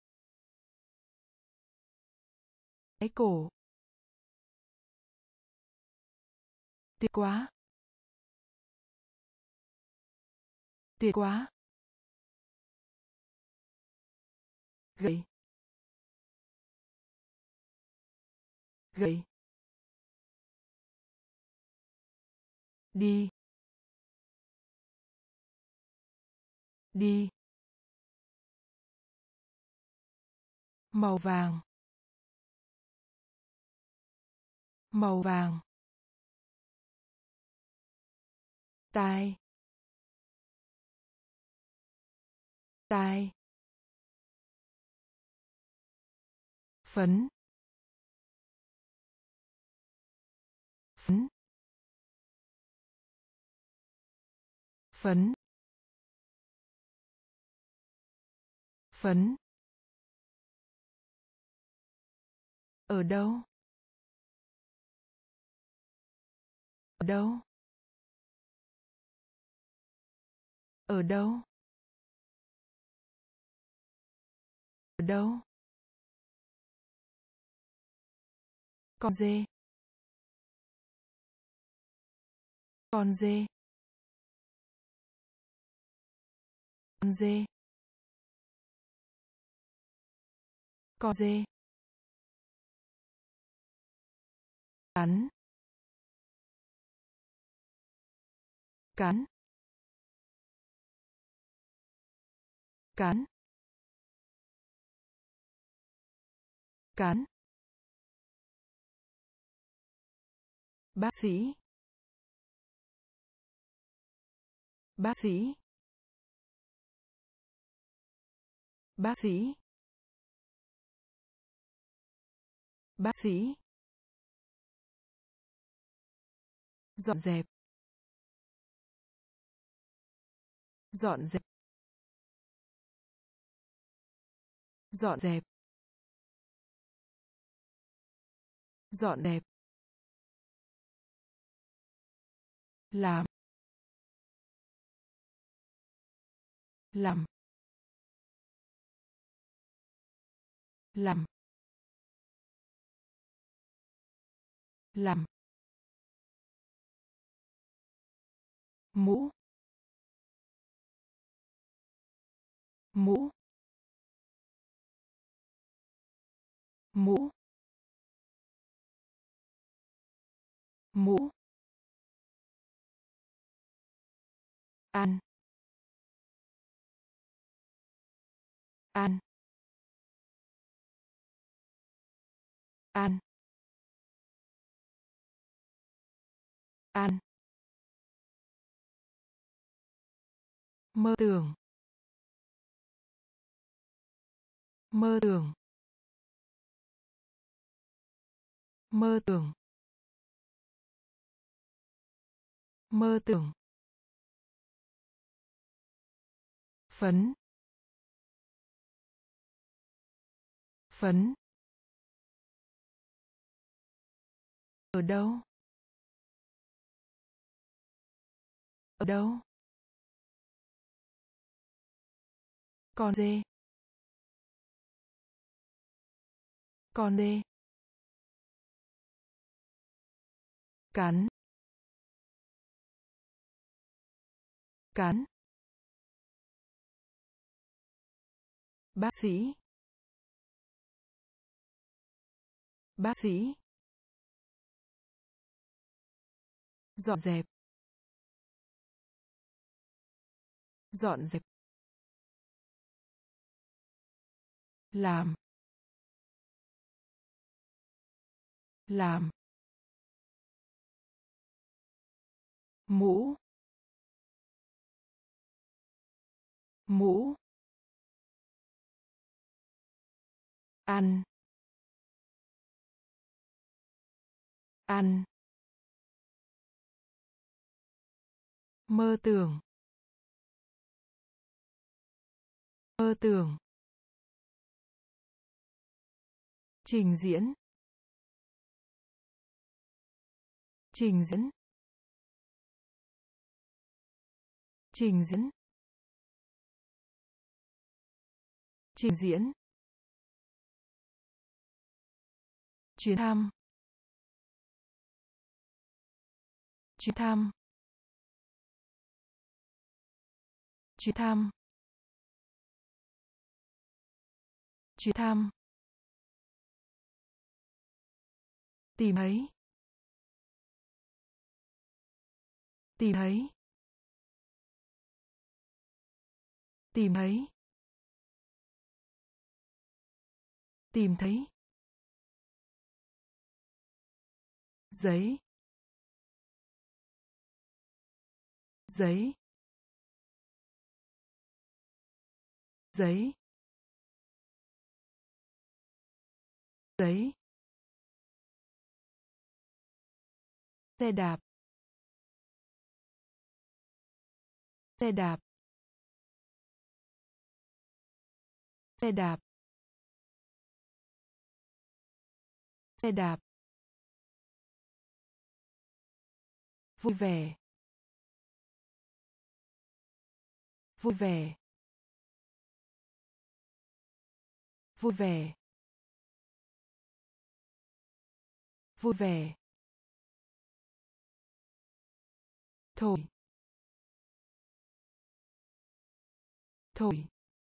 cái cổ tuyệt quá tuyệt quá gầy gầy đi đi màu vàng màu vàng tai tai phấn phấn phấn phấn ở đâu ở đâu ở đâu ở đâu con dê con dê con dê con dê cắn cắn cắn cắn bác sĩ bác sĩ bác sĩ bác sĩ dọn dẹp dọn dẹp dọn dẹp dọn dẹp làm làm làm làm mũ mũ mũ mũ ăn ăn ăn ăn mơ tưởng mơ tưởng mơ tưởng mơ tưởng phấn phấn ở đâu ở đâu con dê Con dê. Cắn. Cắn. Bác sĩ. Bác sĩ. Dọn dẹp. Dọn dẹp. Làm. Làm. Mũ. Mũ. Ăn. Ăn. Mơ tưởng. Mơ tưởng. Trình diễn. Trình diễn. Trình diễn. Trình diễn. Chuyến thăm. Chuyến thăm. Chuyến thăm. Chuyến thăm. Tìm thấy. Tìm thấy. Tìm thấy. Tìm thấy. Giấy. Giấy. Giấy. Giấy. Xe đạp. Xe đạp. Xe đạp. Xe đạp. Vui vẻ. Vui vẻ. Vui vẻ. Vui vẻ. Thổi. Thổi.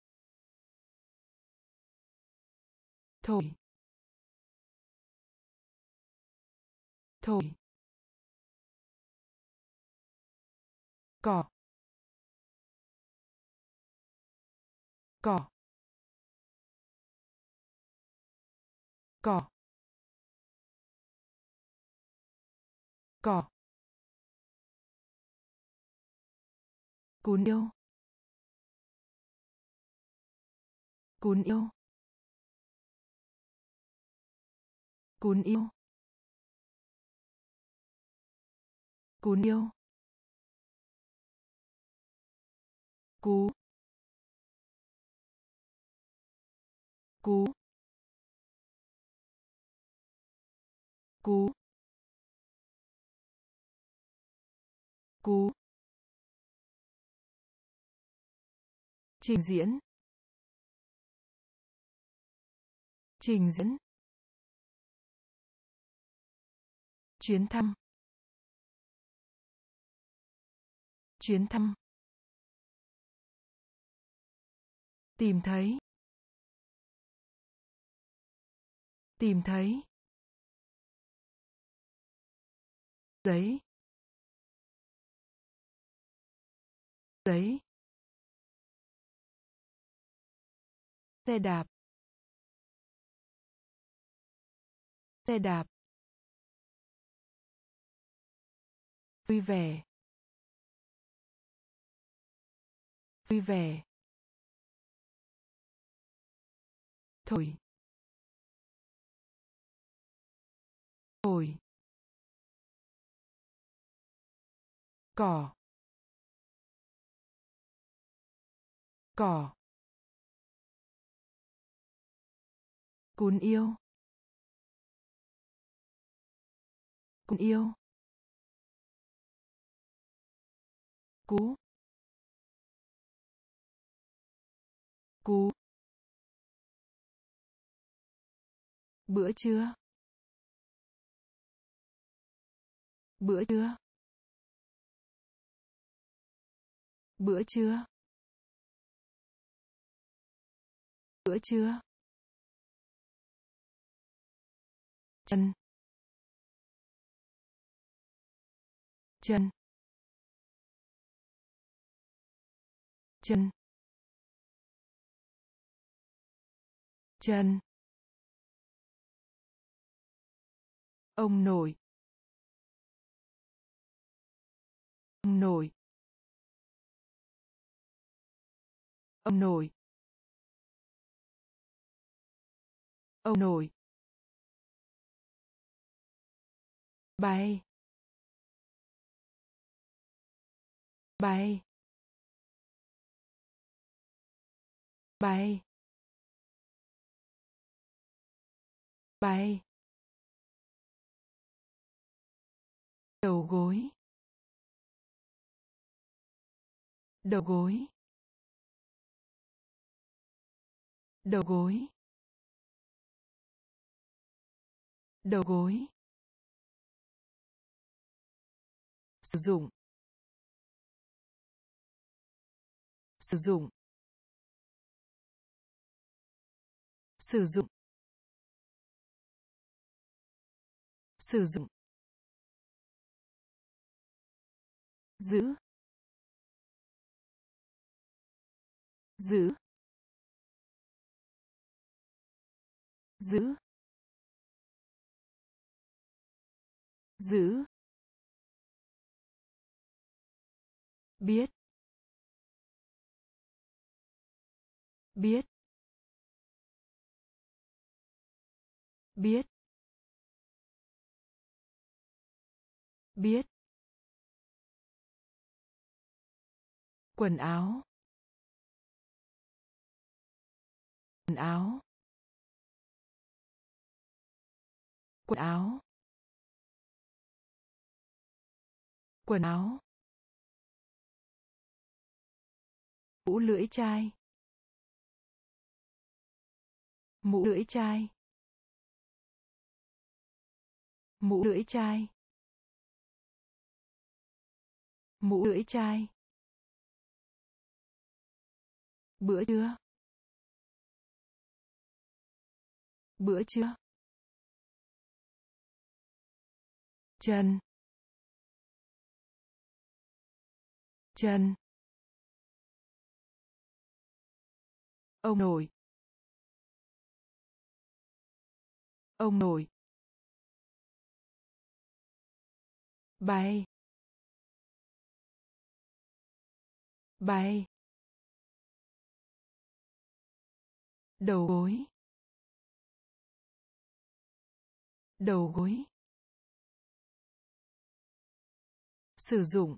Thổi. Thổi. Cỏ. Cỏ. Cỏ. Cỏ. Cún yêu. Cún yêu. Cún yêu. Cún yêu. Cú. Cú. Cú. Cú. Trình diễn. Trình diễn. Chuyến thăm. Chuyến thăm. Tìm thấy. Tìm thấy. Giấy. Giấy. Xe đạp. Xe đạp. Vui vẻ. Vui vẻ. Thổi. Thổi. Cỏ. Cỏ. Cún yêu. Cún yêu. Cú. Cú. Bữa trưa. Bữa trưa. Bữa trưa. Bữa trưa. Chân. Chân. Chân. Chân. Ông nội. Ông nội. Ông nội. Ông nội. Bay. Bay. Bay. Bay. Đầu gối. Đầu gối. Đầu gối. Đầu gối. Sử dụng. Sử dụng. Sử dụng. Sử dụng. Giữ. Giữ. Giữ. Giữ. Biết. Biết. Biết. Biết. Quần áo. Quần áo. Quần áo. Quần áo. Mũ lưỡi chai. Mũ lưỡi chai. Mũ lưỡi chai. Mũ lưỡi chai. Bữa trưa. Bữa trưa. Chân. Chân. Ông nội. Ông nội. Bay. Bay. Đầu gối. Đầu gối. Sử dụng.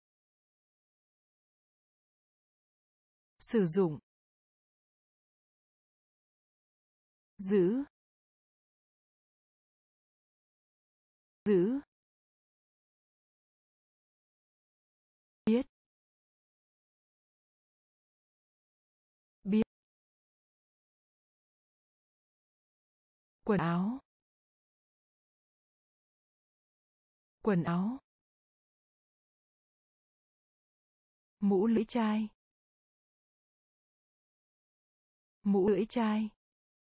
Sử dụng. Giữ. Giữ. Biết. Biết. Quần áo. Quần áo. Mũ lưỡi chai. Mũ lưỡi chai.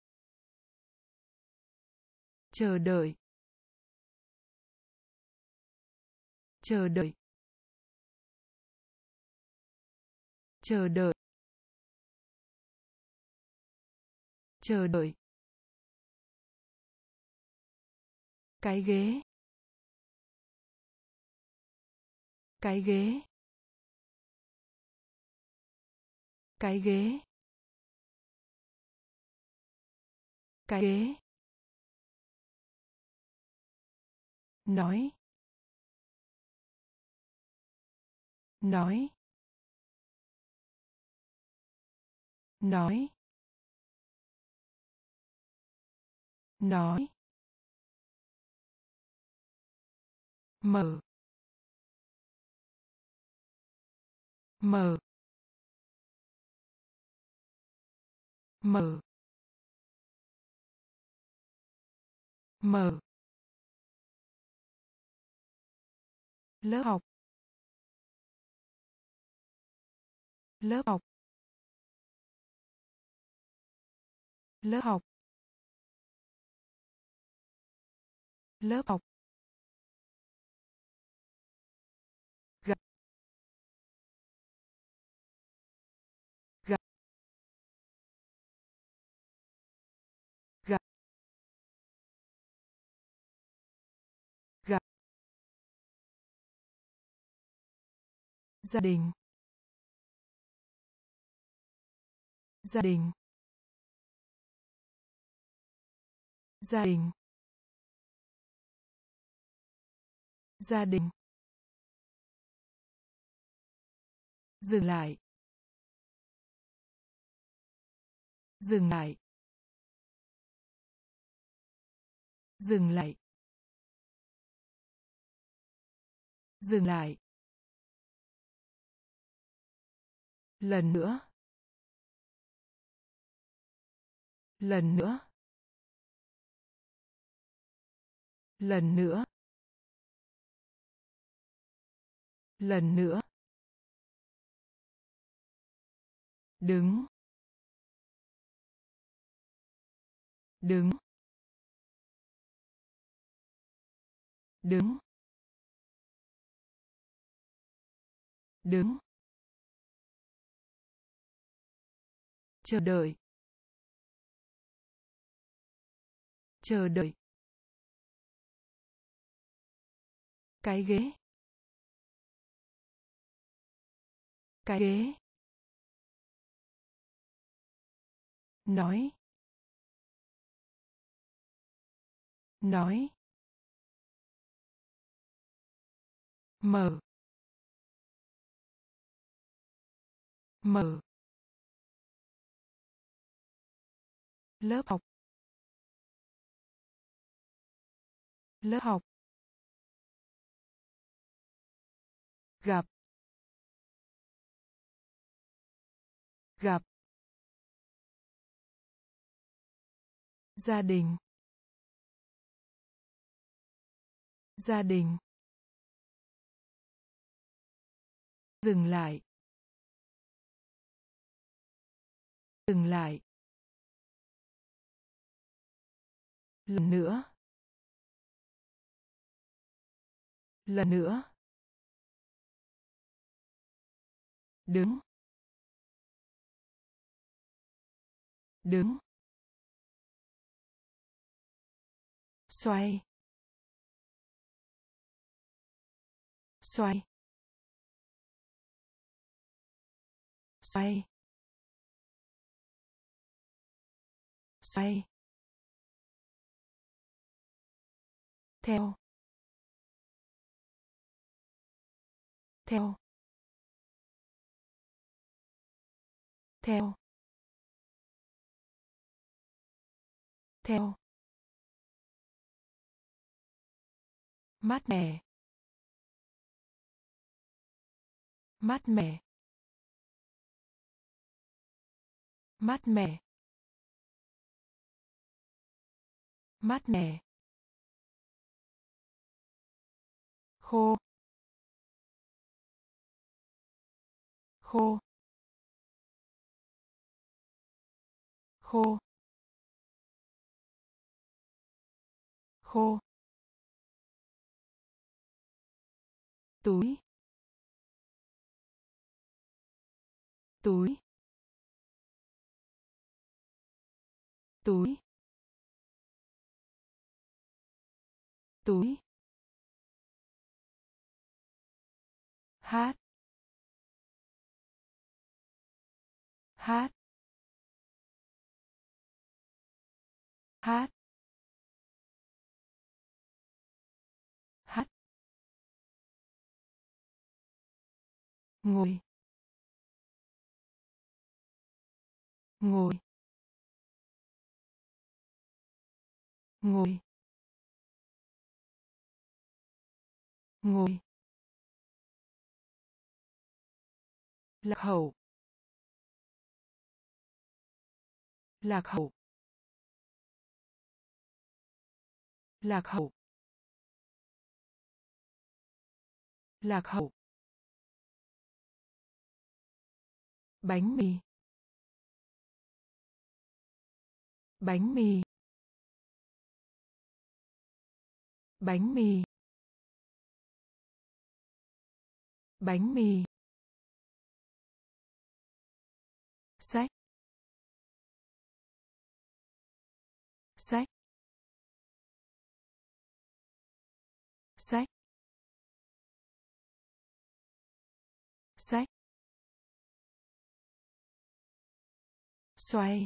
Chờ đợi. Chờ đợi. Chờ đợi. Chờ đợi. Cái ghế. Cái ghế. Cái ghế. Cái ghế. Nói. Nói. Nói. Nói. Mở. Mở. Mở. mở, lớp học, lớp học, lớp học, lớp học, gặp, gặp, gặp, gặp, gia đình, gia đình, gia đình, gia đình, dừng lại, dừng lại, dừng lại, dừng lại, lần nữa, lần nữa, lần nữa, lần nữa, đứng, đứng, đứng, đứng, chờ đợi, chờ đợi, cái ghế, cái ghế, nói, nói, mở, mở, lớp học, lớp học, gặp, gặp, gia đình, gia đình, dừng lại, dừng lại, lần nữa, lần nữa, đứng, đứng, xoay, xoay, xoay, xoay, theo, theo, theo, theo, mát mẻ, mát mẻ, mát mẻ, mát mẻ, khô, khô, khô, khô, túi, túi, túi, túi, hát, hát, hát, hát, ngồi, ngồi, ngồi, ngồi, lạc hậu, lạc hậu, Lạc hậu. Lạc hậu. Bánh mì. Bánh mì. Bánh mì. Bánh mì. Sách. Sách. Sách. Sách. Xoay.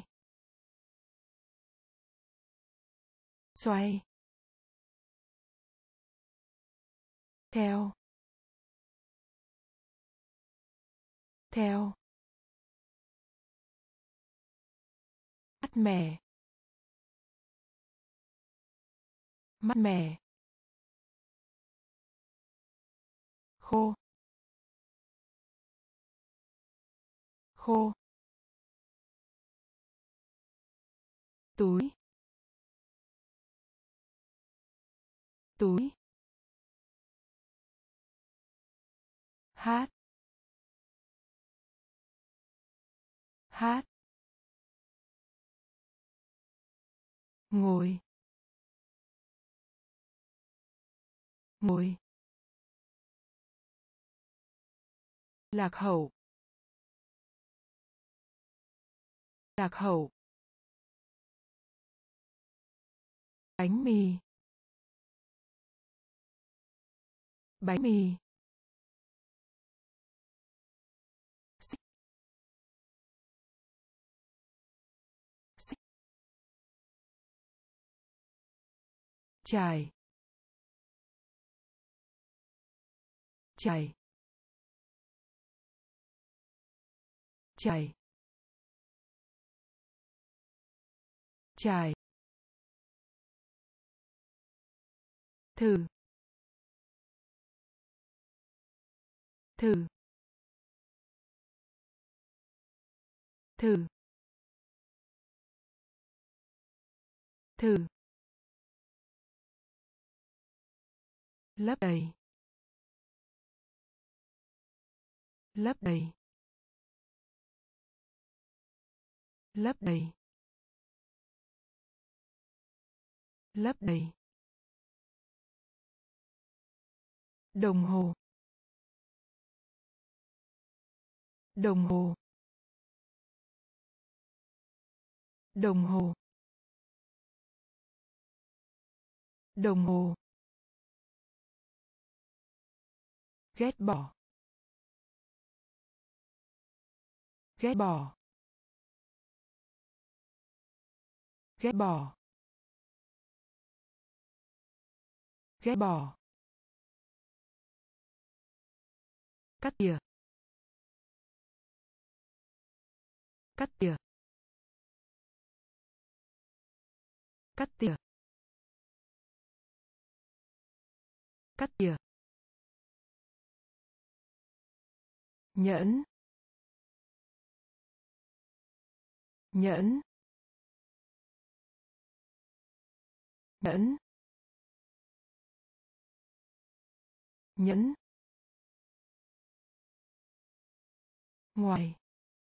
Xoay. Theo. Theo. Mát mẻ. Mát mẻ. Khô. Khô. Túi. Túi. Hát. Hát. Ngồi. Ngồi. Lạc hậu. Lạc hậu. Bánh mì. Bánh mì. Xích. Xích. Trải. Trải. Trải. Trải. Thử. Thử. Thử. Thử. Lấp đầy. Lấp đầy. Lấp đầy. Lấp đầy. Đồng hồ. Đồng hồ. Đồng hồ. Đồng hồ. Ghét bỏ. Ghét bỏ. Ghét bỏ. Ghét bỏ. Cắt tỉa. Cắt tỉa. Cắt tỉa. Cắt tỉa. Nhẫn. Nhẫn. Nhẫn. Nhẫn. Ngoài.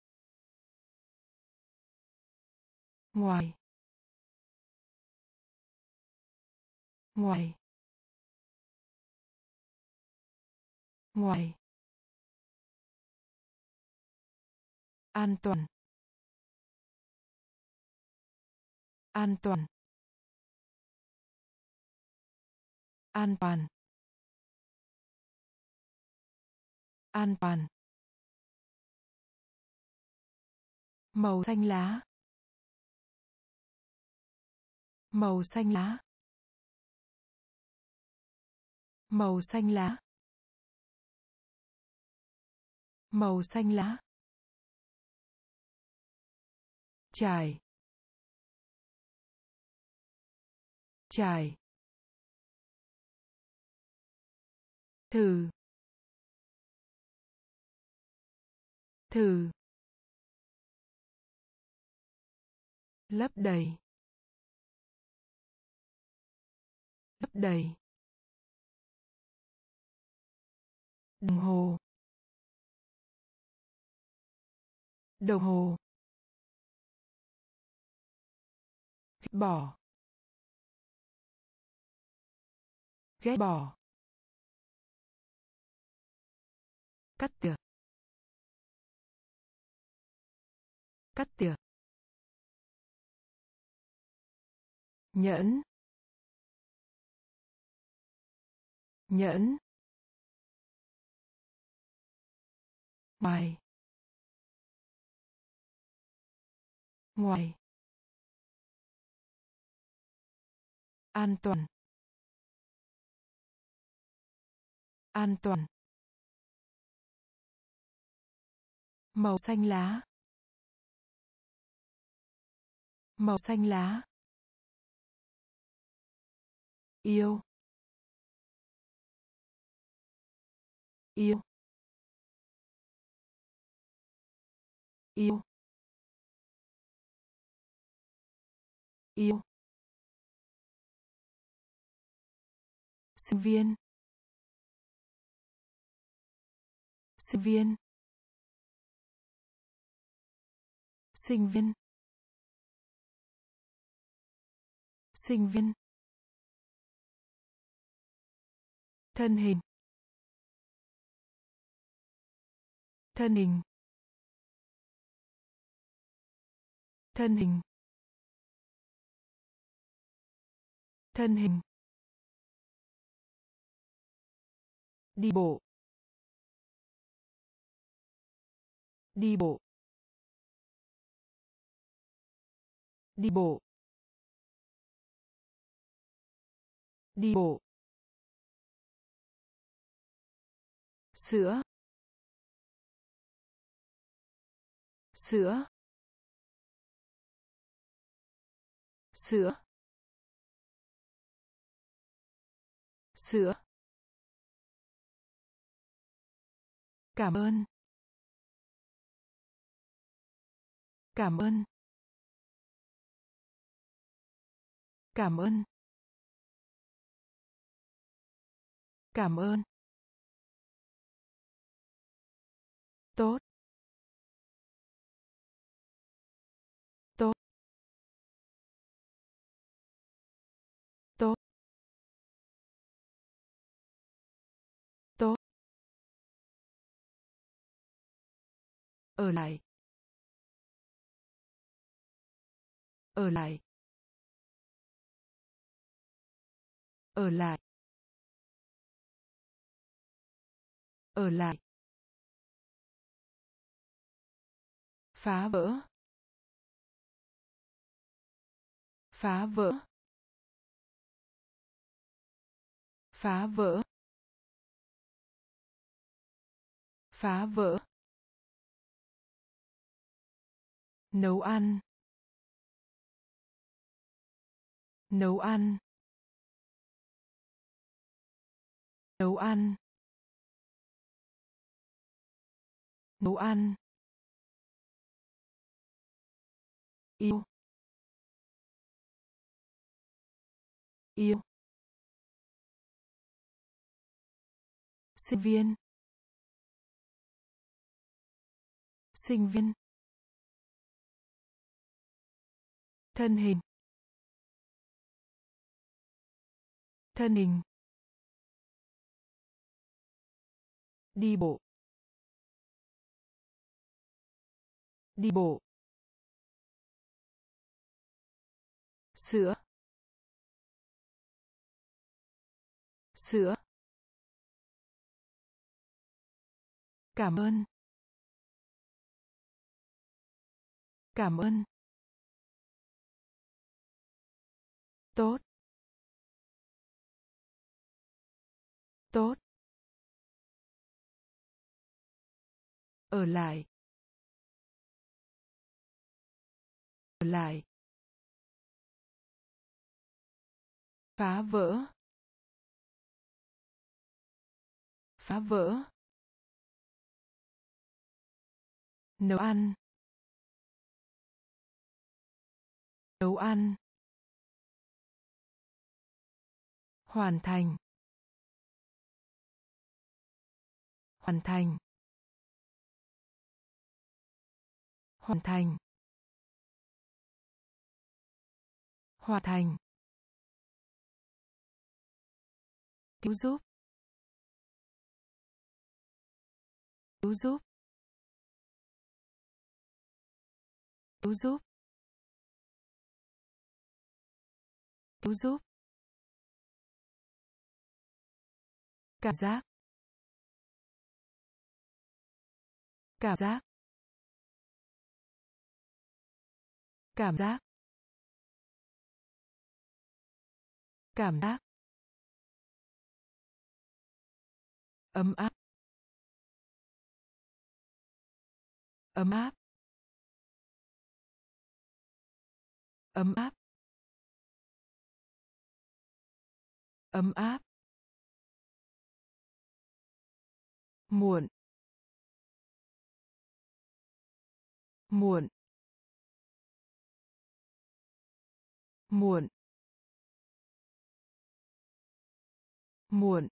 Ngoài. Ngoài. Ngoài. An toàn. An toàn. An toàn. An toàn. Màu xanh lá. Màu xanh lá. Màu xanh lá. Màu xanh lá. Trải. Trải. Thử. Thử. Lấp đầy. đầy. Đồng hồ. Đồng hồ. Ghét bỏ. Ghét bỏ. Cắt tỉa. Cắt tỉa. Nhẫn. Nhẫn. Ngoài. Ngoài. An toàn. An toàn. Màu xanh lá. Màu xanh lá. Yêu. Yêu. Yêu. Yêu. Sinh viên. Sinh viên. Sinh viên. Sinh viên. Thân hình. Thân hình. Thân hình. Thân hình. Đi bộ. Đi bộ. Đi bộ. Đi bộ. Sữa. Sữa. Sữa. Sữa. Cảm ơn. Cảm ơn. Cảm ơn. Cảm ơn. Tốt. Tốt. Tốt. Tốt. Ở lại. Ở lại. Ở lại. Ở lại. Phá vỡ. Phá vỡ. Phá vỡ. Phá vỡ. Nấu ăn. Nấu ăn. Nấu ăn. Nấu ăn. Yêu. Yêu. Sinh viên. Sinh viên. Thân hình. Thân hình. Đi bộ. Đi bộ. Sữa. Sữa. Cảm ơn. Cảm ơn. Tốt. Tốt. Ở lại. Ở lại. Phá vỡ. Phá vỡ. Nấu ăn. Nấu ăn. Hoàn thành. Hoàn thành. Hoàn thành. Hoàn thành. Cứu giúp. Cứu giúp. Cứu giúp. Cứu giúp. Cảm giác. Cảm giác. Cảm giác. Cảm giác. Ấm áp. Ấm áp. Ấm áp. Ấm áp. Muộn. Muộn. Muộn. Muộn.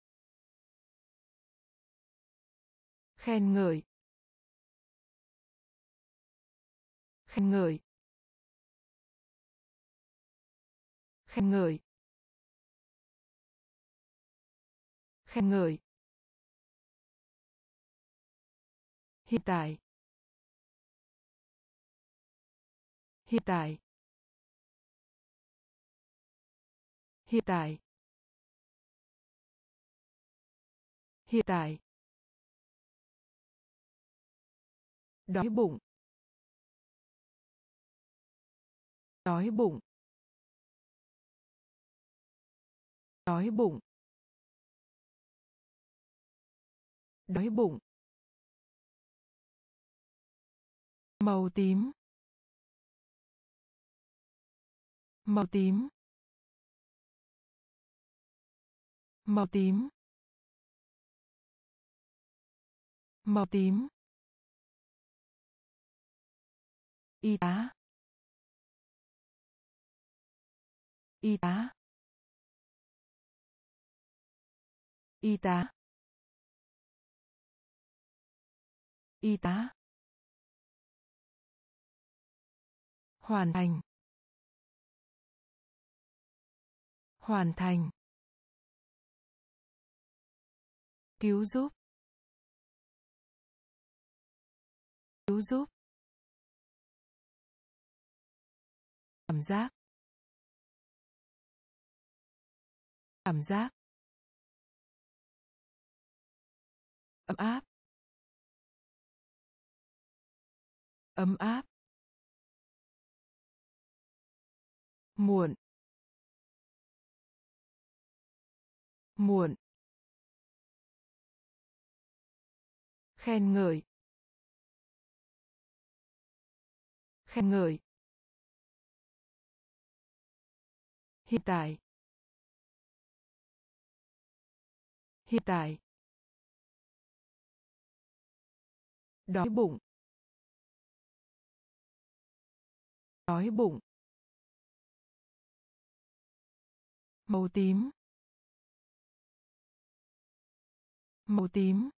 Khen ngợi. Khen ngợi. Khen ngợi. Khen ngợi. Hiện tại. Hiện tại. Hiện tại. Hiện tại. Đói bụng. Đói bụng. Đói bụng. Đói bụng. Màu tím. Màu tím. Màu tím. Màu tím. Y tá. Y tá. Y tá. Y tá. Hoàn thành. Hoàn thành. Cứu giúp. Cứu giúp. Cảm giác. Cảm giác. Ấm áp. Ấm áp. Muộn. Muộn. Khen ngợi. Khen ngợi. Hiện tại. Hiện tại. Đói bụng. Đói bụng. Màu tím. Màu tím.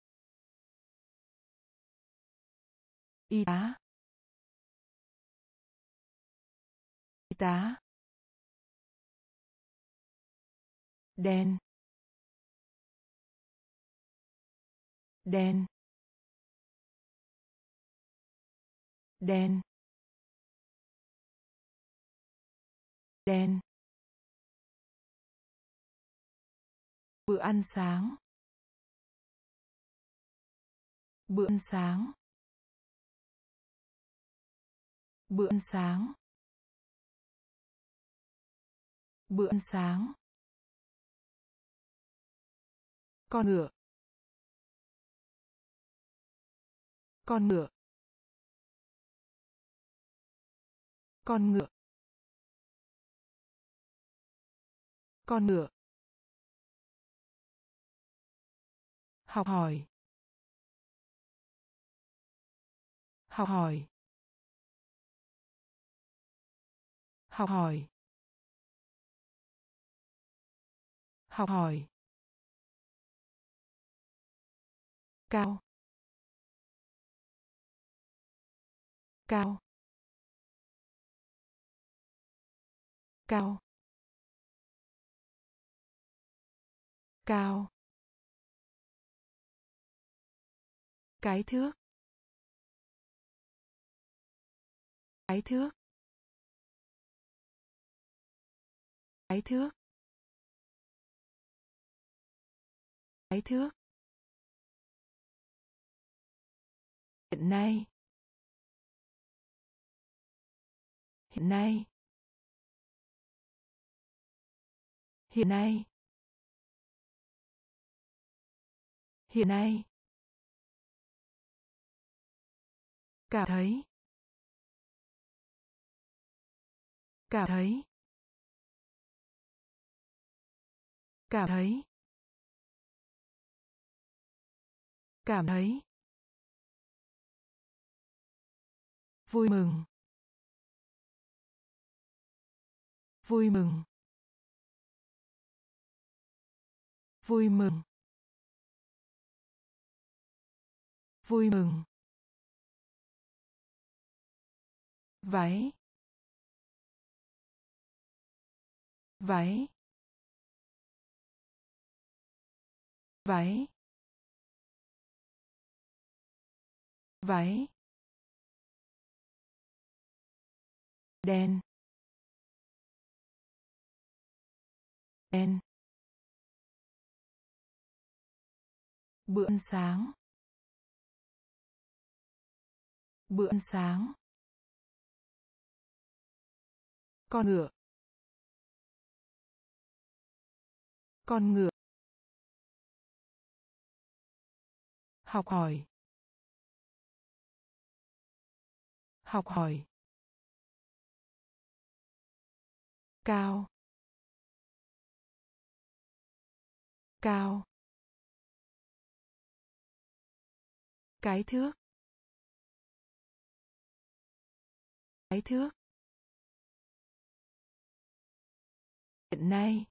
Y tá. Y tá. Đen. Đen. Đen. Đen. Bữa ăn sáng. Bữa ăn sáng. Bữa ăn sáng. Bữa ăn sáng. Con ngựa. Con ngựa. Con ngựa. Con ngựa. Học hỏi. Học hỏi. Học hỏi. Học hỏi. Cao. Cao. Cao. Cao. Cái thước. Cái thước. Cái thước. Cái thước. Hiện nay. Hiện nay. Hiện nay. Hiện nay. Cảm thấy. Cảm thấy. Cảm thấy. Cảm thấy. Vui mừng. Vui mừng. Vui mừng. Vui mừng. Váy. Váy. Váy. Váy. Đen. Đen. Bữa ăn sáng. Bữa ăn sáng. Con ngựa. Con ngựa. Học hỏi. Học hỏi. Cao. Cao. Cái thước. Cái thước. Hiện nay.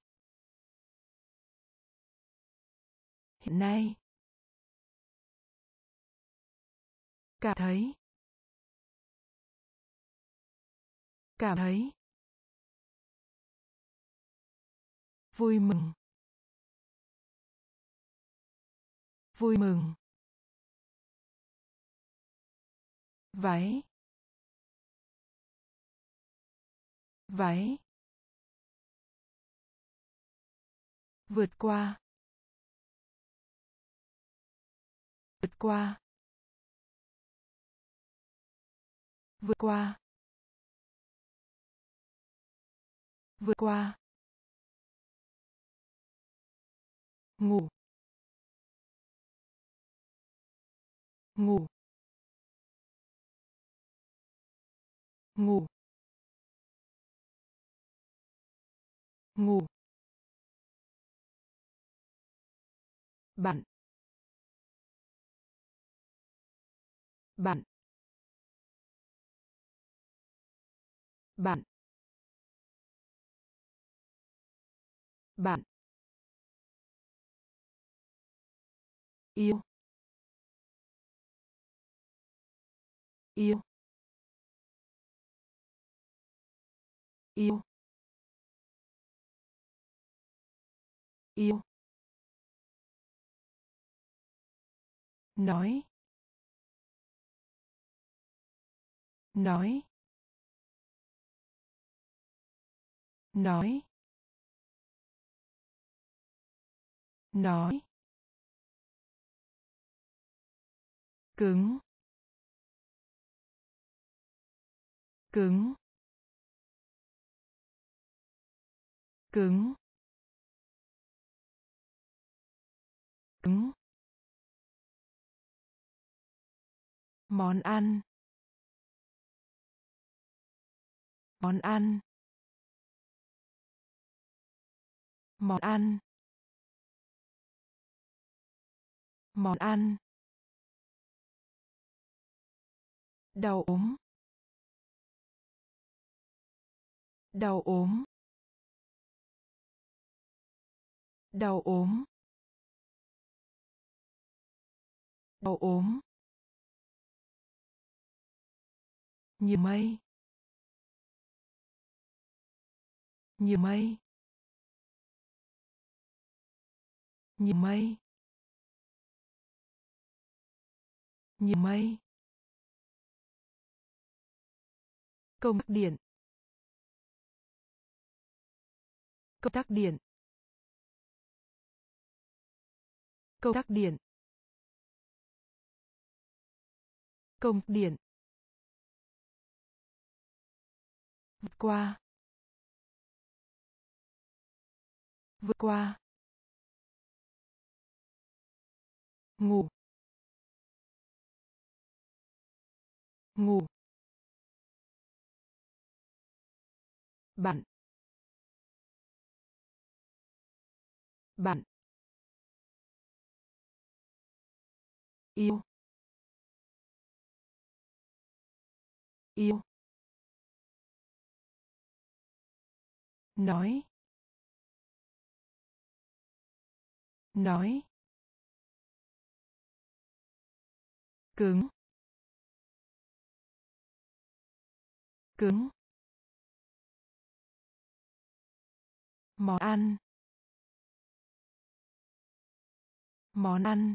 Hiện nay. Cảm thấy. Cảm thấy. Vui mừng. Vui mừng. Váy. Váy. Vượt qua. Vượt qua. Vượt qua. Vượt qua. Ngủ. Ngủ. Ngủ. Ngủ. Bạn. Bạn. Bạn. Bạn. Yêu. Yêu. Yêu. Yêu. Nói. Nói. Nói. Nói. Cứng. Cứng. Cứng. Cứng. Món ăn. Món ăn. Món ăn. Món ăn. Đau ốm. Đau ốm. Đau ốm. Đau ốm. Nhiều mây. Nhiều mây. Nhiều mây. Nhiều mây. Công tắc điện. Công tắc điện. Công tắc điện. Công tắc điện. Vượt qua. Vượt qua. Ngủ. Ngủ. Bạn. Bạn. Yêu. Yêu. Nói. Nói. Cứng. Cứng. Món ăn. Món ăn.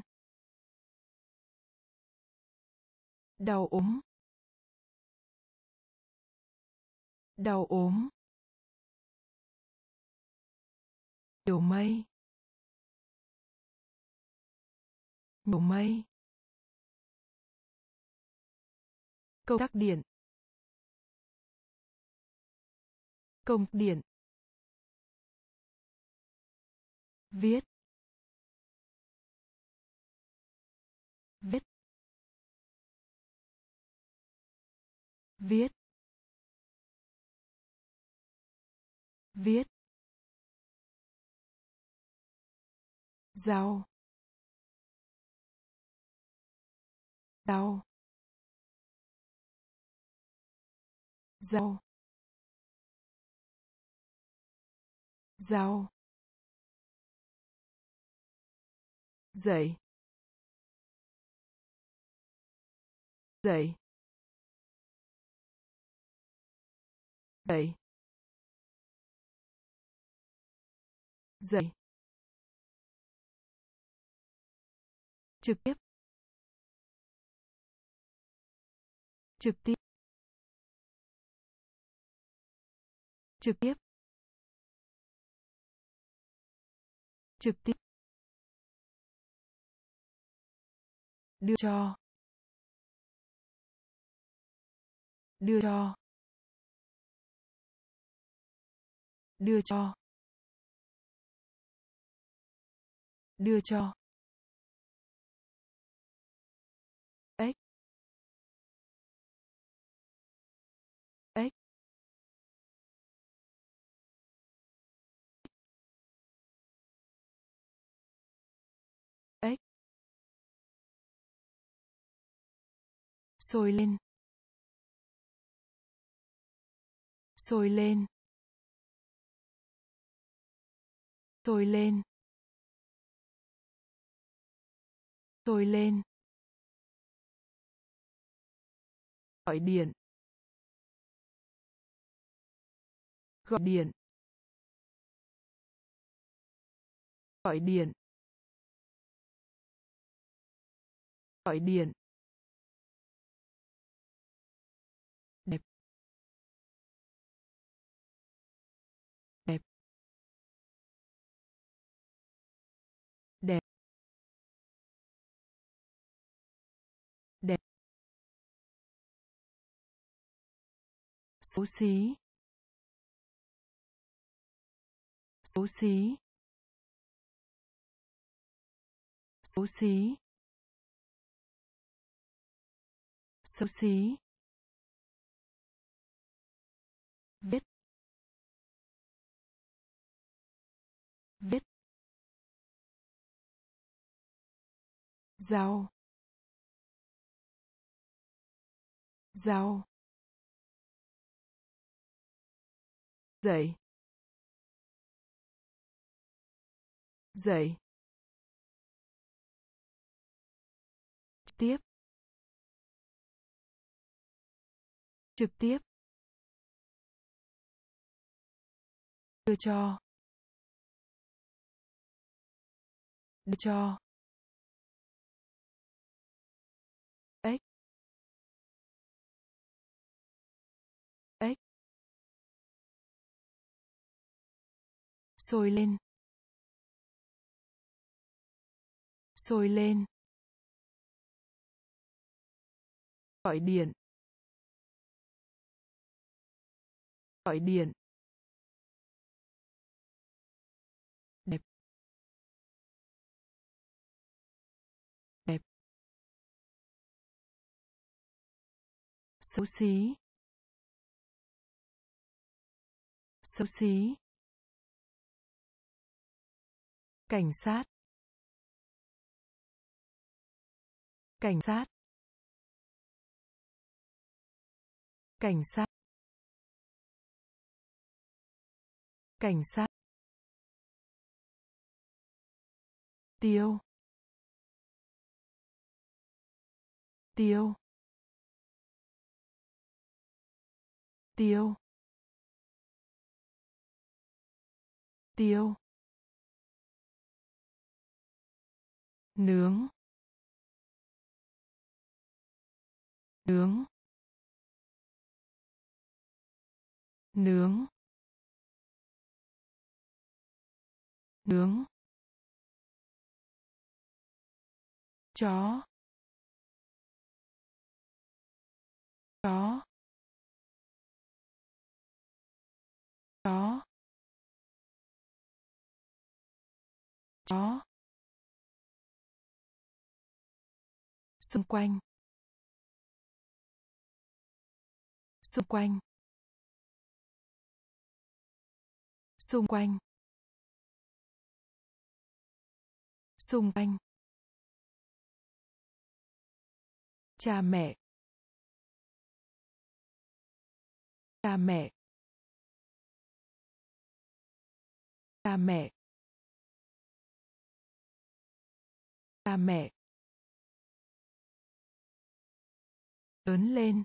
Đau ốm. Đau ốm. Nhiều mây. Nhiều mây. Công tắc điện. Công tắc điện. Viết. Viết. Viết. Viết. Rau. Rau. Rau. Rau. Dậy. Dậy. Dậy. Dậy. Trực tiếp. Trực tiếp. Trực tiếp. Trực tiếp. Đưa cho. Đưa cho. Đưa cho. Đưa cho. Ếch. Ếch. Ếch. Sôi lên. Sôi lên. Sôi lên. Sôi lên. Gọi điện. Gọi điện. Gọi điện. Gọi điện. Đẹp. Đẹp. Đẹp. Đẹp. Xấu xí. Xấu xí. Xấu xí. Xấu xí. Viết. Viết. Rau. Rau. Dậy. dậy, tiếp, trực tiếp, đưa cho, đưa cho, ếch, ếch, sôi lên, sôi lên, gọi điện, gọi điện, đẹp, đẹp, xấu xí, xấu xí, cảnh sát, cảnh sát, cảnh sát, cảnh sát, tiêu, tiêu, tiêu, tiêu, nướng, nướng, nướng, nướng, chó, chó, chó, chó, xung quanh, xung quanh, xung quanh, xung quanh, cha mẹ, cha mẹ, cha mẹ, cha mẹ, lớn lên,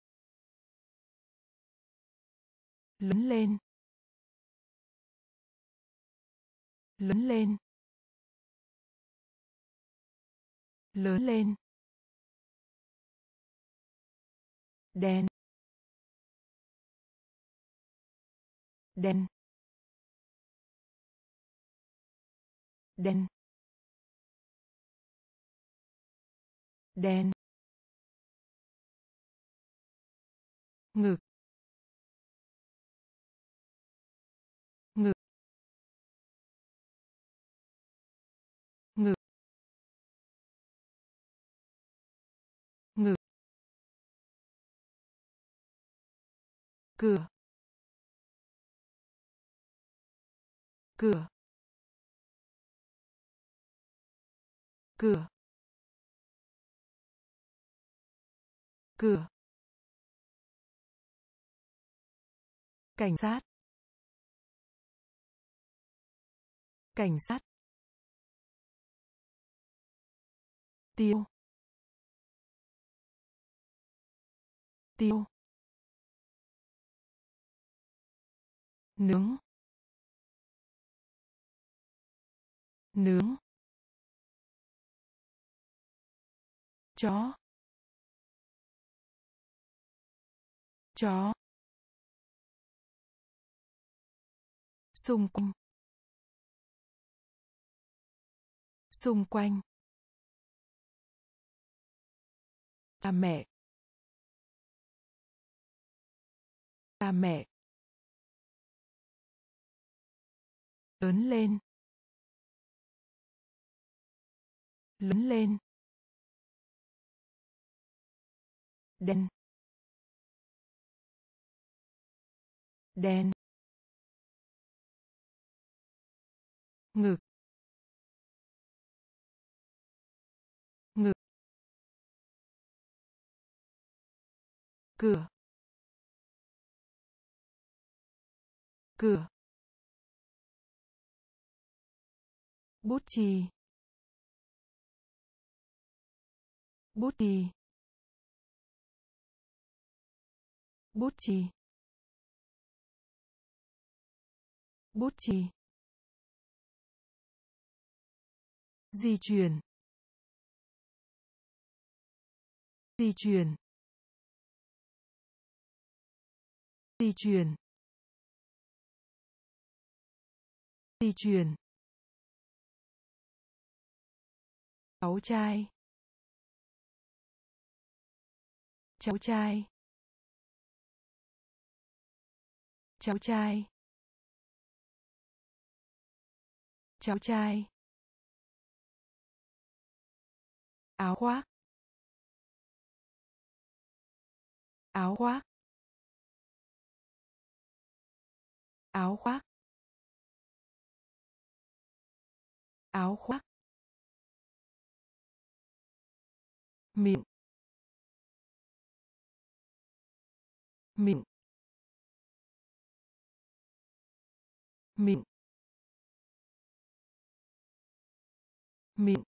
lớn lên, lớn lên, lớn lên, đen, đen, đen, đen, ngực, ngực, ngực, ngực, cửa, cửa, cửa, cửa, cảnh sát, cảnh sát, tiêu, tiêu, nướng, nướng, chó, chó, xung quanh, xung quanh, cha mẹ, cha mẹ, lớn lên, lớn lên, đen, đen, ngực, ngực, cửa, cửa, bút chì, bút chì, bút chì, bút chì, di chuyển, di chuyển, di chuyển, di chuyển, cháu trai, cháu trai, cháu trai, cháu trai, áo khoác, áo khoác, áo khoác, áo khoác, miệng, miệng, miệng, miệng,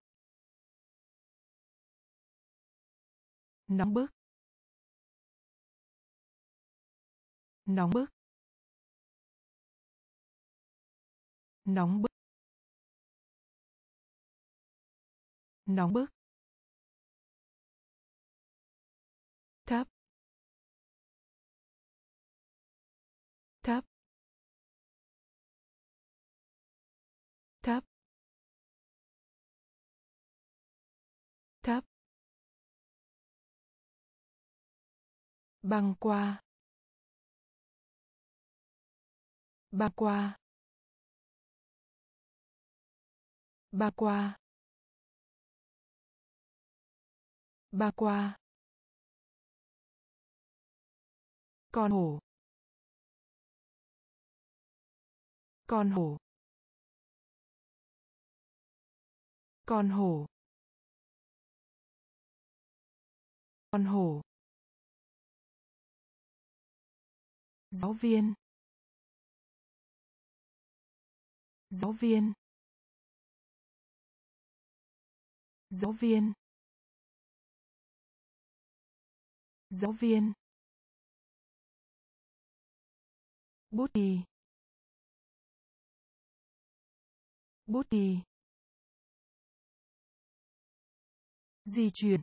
nóng bức, nóng bức, nóng bức, nóng bức, thấp, thấp, thấp, thấp, băng qua, băng qua, băng qua, băng qua, con hổ, con hổ, con hổ, con hổ, giáo viên, giáo viên, giáo viên, giáo viên, bút chì, bút chì, di chuyển,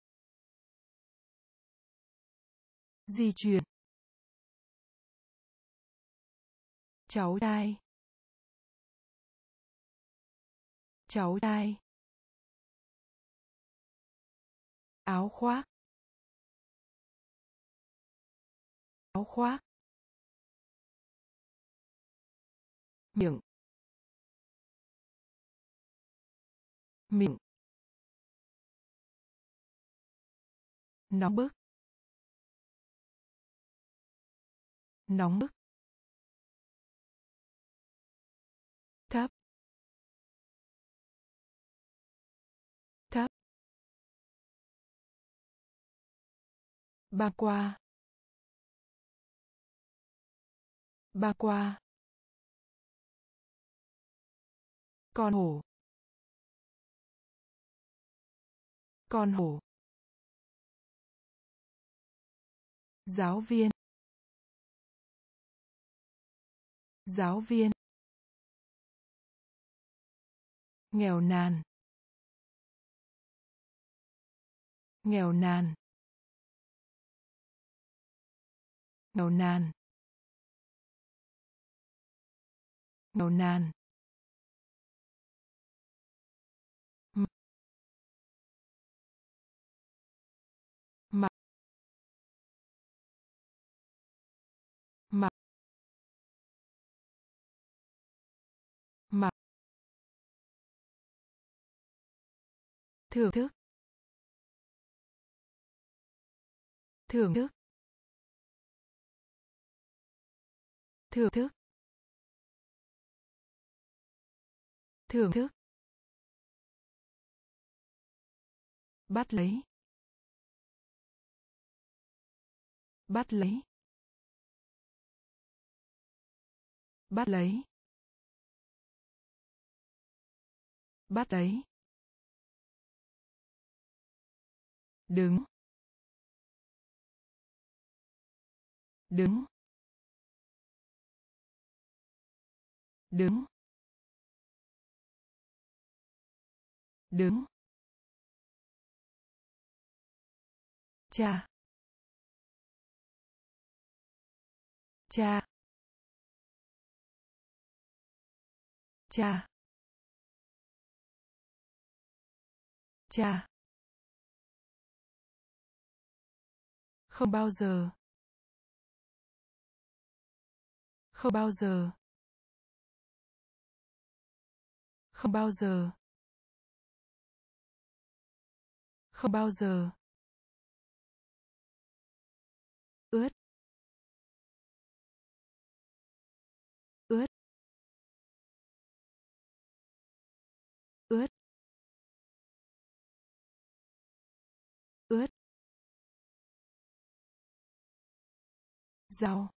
di chuyển, cháu trai, cháu trai, áo khoác, áo khoác, miệng, miệng, nóng bức, nóng bức, thấp, thấp, băng qua, băng qua, con hổ, con hổ, giáo viên, giáo viên, nghèo nàn, nghèo nàn, nghèo nàn, nghèo nàn, M- mặt, mặt, mặt, thưởng thức, thưởng thức, thưởng thức, thưởng thức, bắt lấy, bắt lấy, bắt lấy, Bắt lấy. Đứng. Đứng. Đứng. Đứng. Cha. Cha. Cha. Cha. Không bao giờ. Không bao giờ. Không bao giờ. Không bao giờ. Ướt. Ướt. Ướt. Ướt. Dao.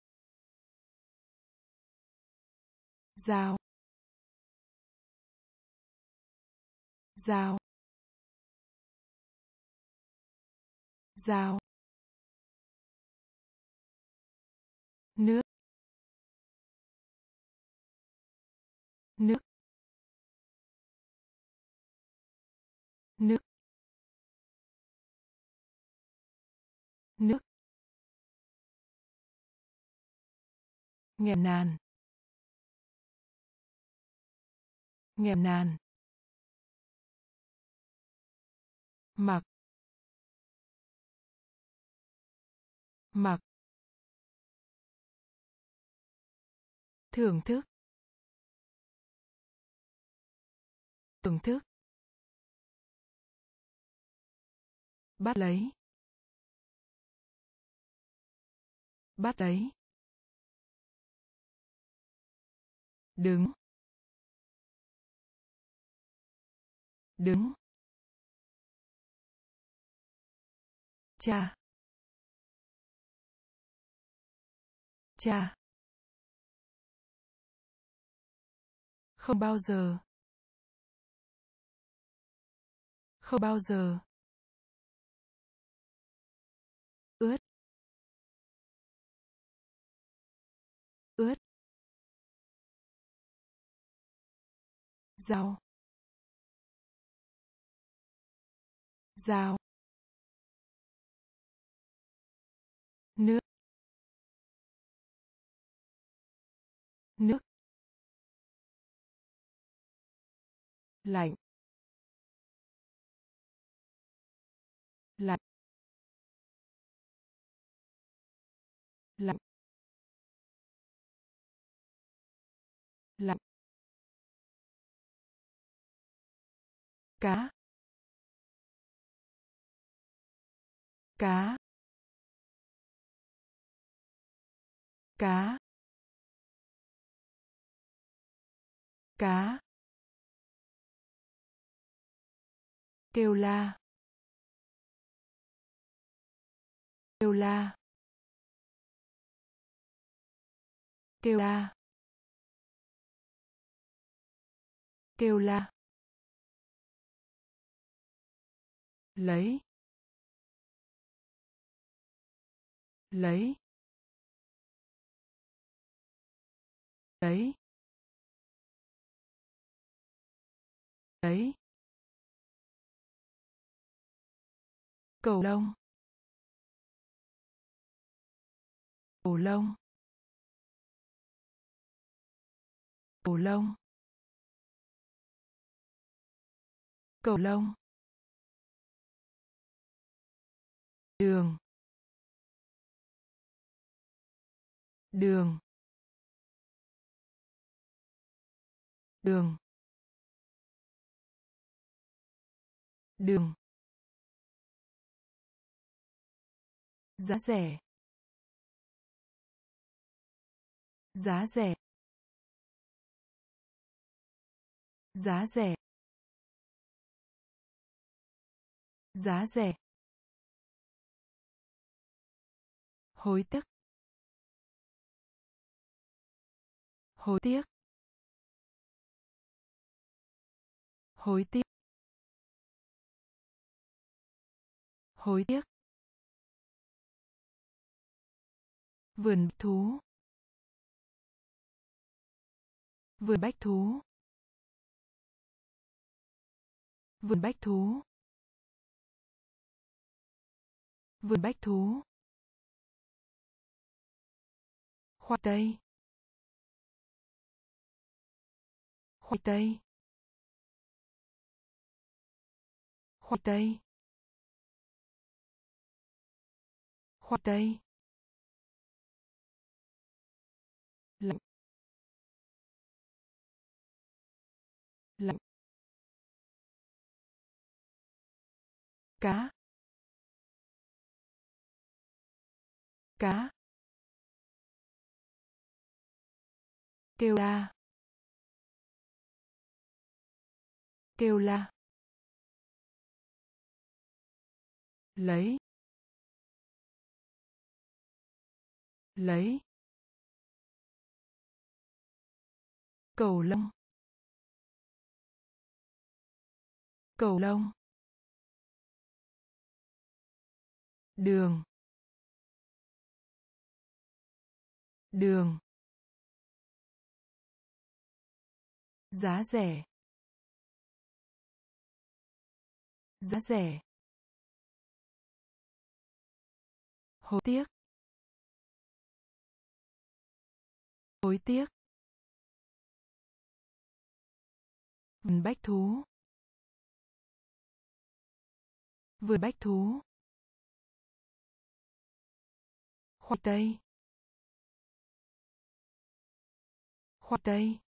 Dao. Dao. Dao. Nước. Nước. Nước. Nước. Nghèo nàn. Nghèo nàn. Mặc. Mặc. Thưởng thức. Thưởng thức. Bắt lấy. Bắt lấy. Đứng. Đứng. Cha. Cha. Không bao giờ. Không bao giờ. Ướt. Ướt. Dao. Dao. Nước. Nước. Lạnh. Lạnh. Lạnh. Lạnh. Cá. Cá. Cá. Cá. Kêu la. Kêu la. Kêu la. Kêu la. Lấy. Lấy. Lấy. Lấy. Cầu lông. Cầu lông. Cầu lông. Cầu lông. Đường. Đường. Đường. Đường. Giá rẻ. Giá rẻ. Giá rẻ. Giá rẻ. Hối tiếc. Hối tiếc. hối tiếc, hối tiếc, vườn bách thú, vườn bách thú, vườn bách thú, vườn bách thú, khoai tây, khoai tây, khoai tây, khoai tây, lạnh, lạnh, cá, cá, kêu la, kêu la, lấy, lấy, cầu lông, cầu lông, đường, đường, giá rẻ, giá rẻ, hối tiếc, hối tiếc, vườn bách thú, vườn bách thú, khoai tây, khoai tây,